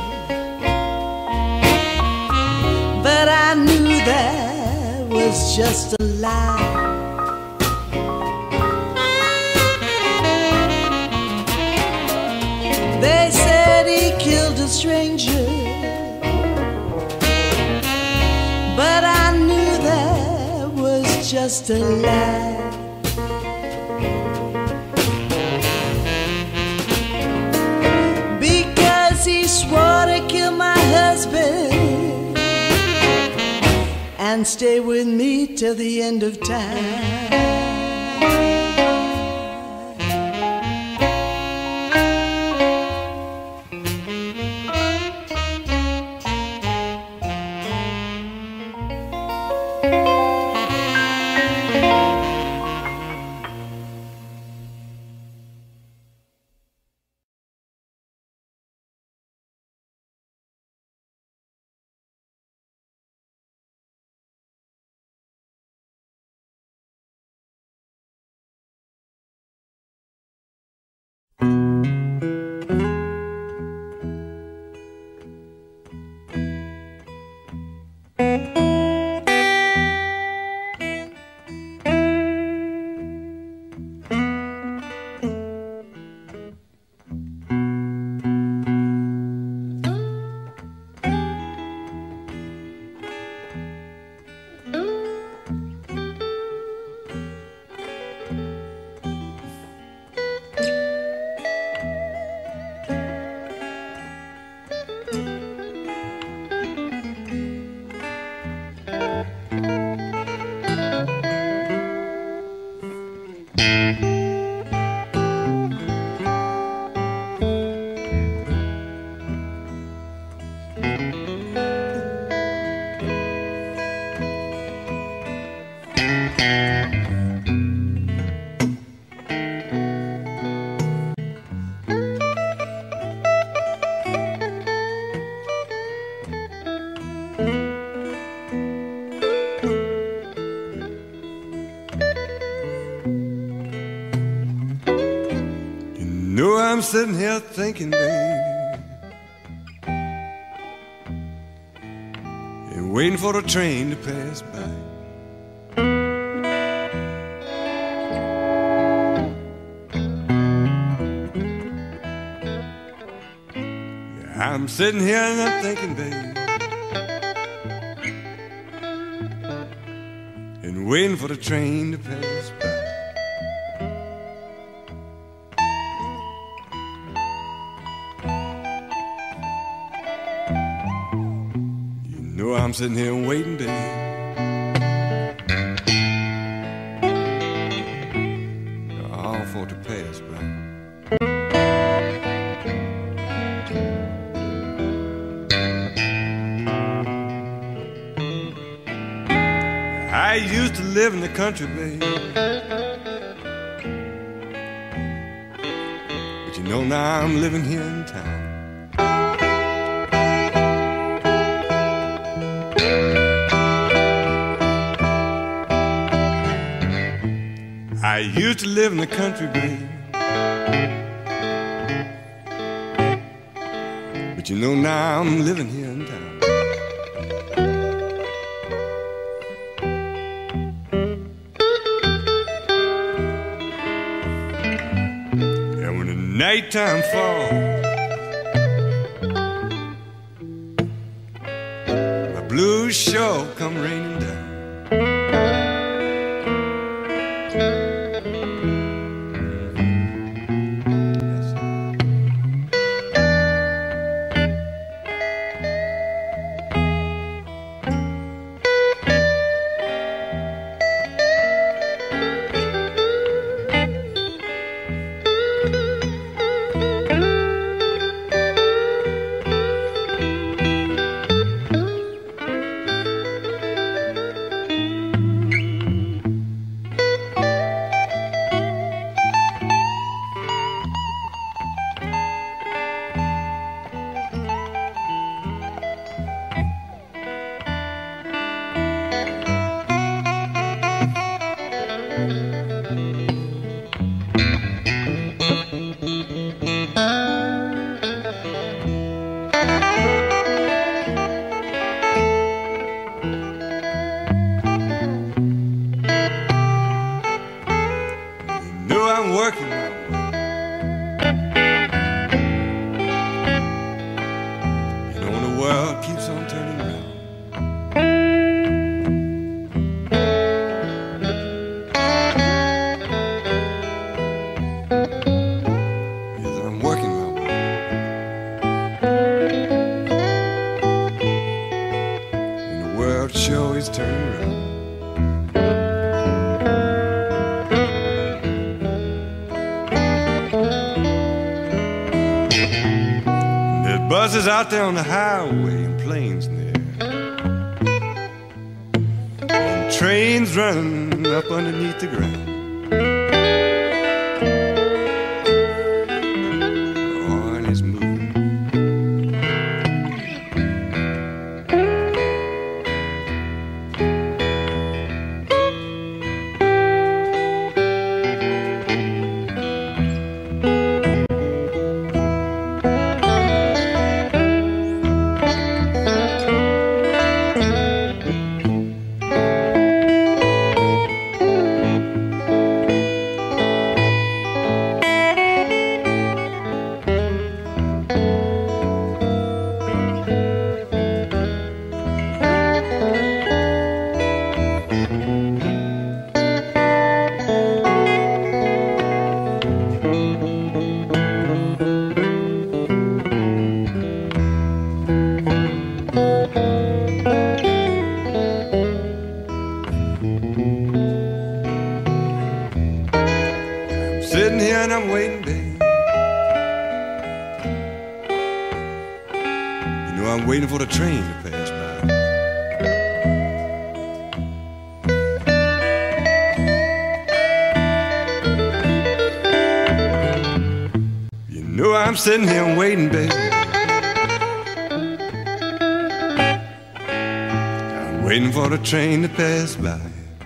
but I knew that was just a lie. They said he killed a stranger, but I knew that was just a lie. He swore to kill my husband and stay with me till the end of time. I'm sitting here thinking, babe, and waiting for the train to pass by. Yeah, I'm sitting here and I'm thinking, babe, and waiting for the train to pass by. I'm sitting here waiting, babe, all for it to pass by. I used to live in the country, babe, but you know now I'm living here in town. I used to live in the country, babe, but you know now I'm living here in town. And when the nighttime falls, my blues sure come raining down. I'm working my way, you know the world keeps on turning round. Yes, I'm working my way, and the world sure is turning round. Buses out there on the highway and planes in the air, and trains running up underneath the ground. Oh, and it's moving. Sitting here and I'm waiting, babe. You know I'm waiting for the train to pass by. I'm sitting here waiting, baby. I'm waiting for the train to pass by.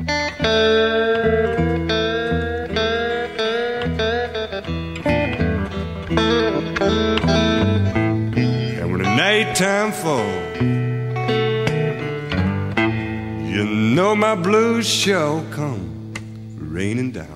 And when the nighttime falls, you know my blues shall come raining down.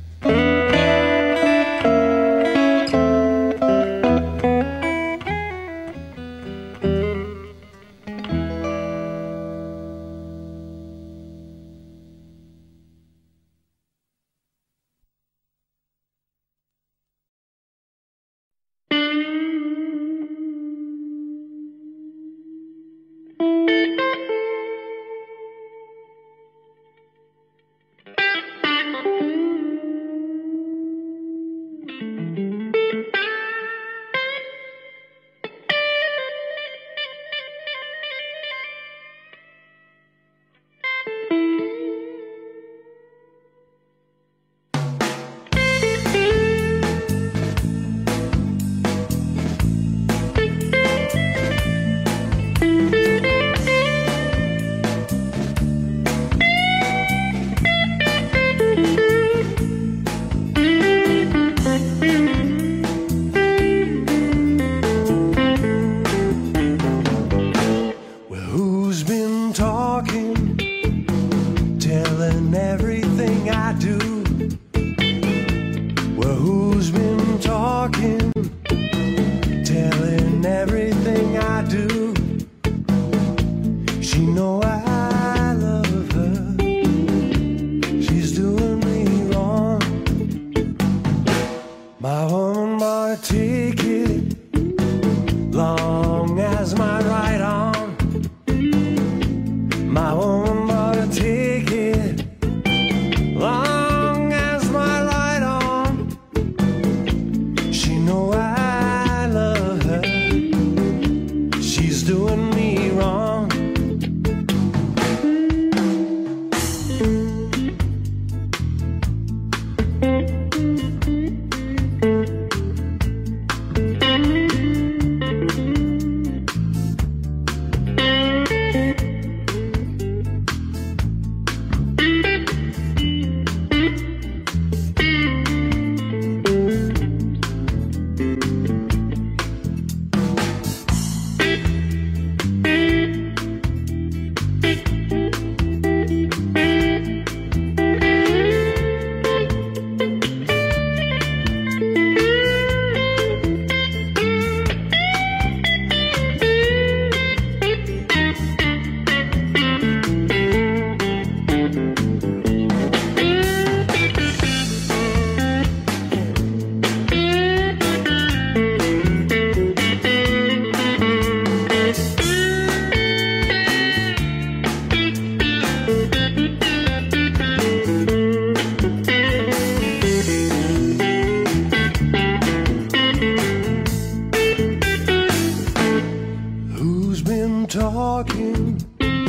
Talking,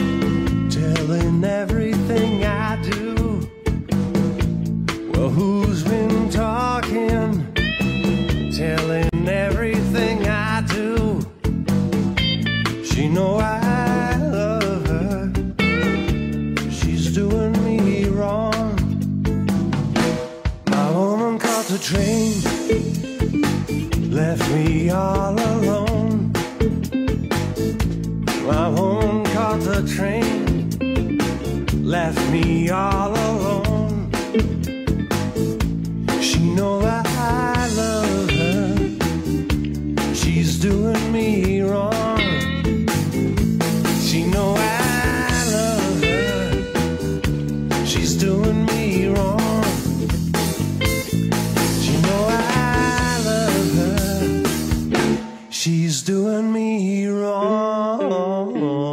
telling everything I do. Well, who's been talking, telling everything I do? She know I love her, she's doing me wrong. My woman caught the train, left me all alone. My woman caught the train, left me all alone. She know that I love her, she's doing me wrong. She know I love her, she's doing me wrong. She know I love her, she's doing me wrong.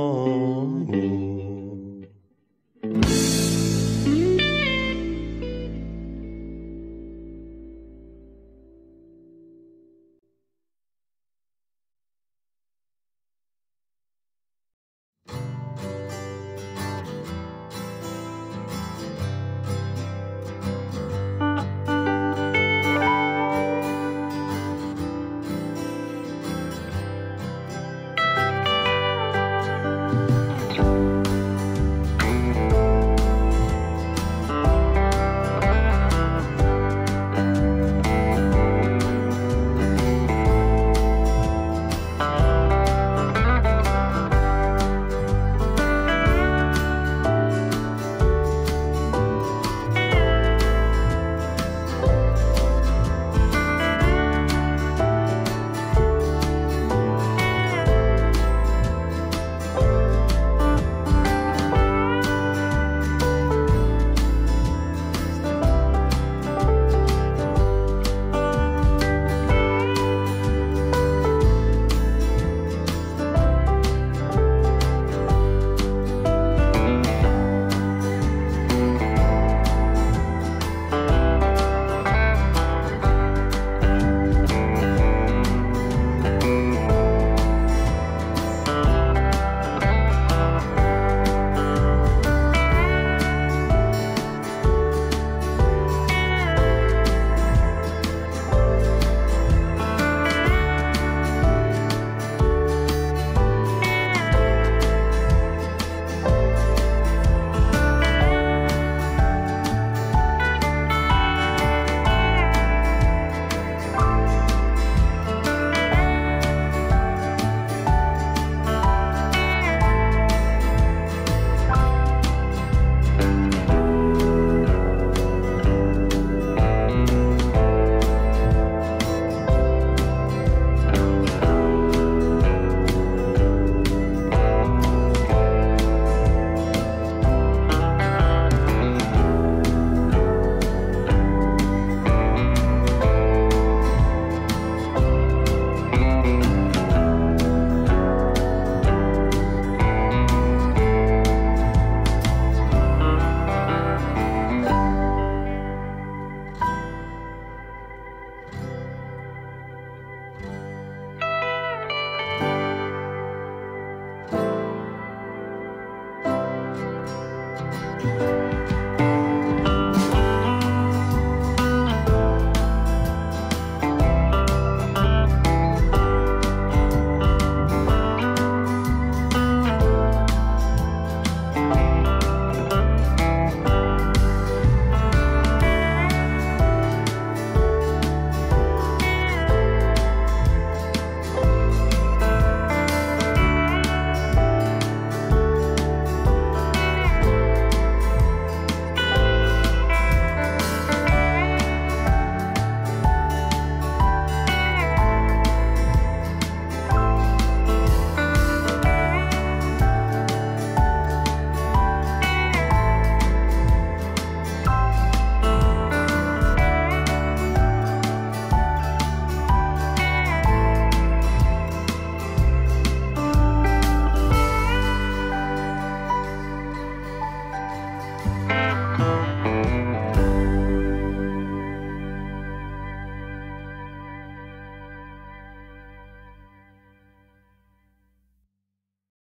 Thank you.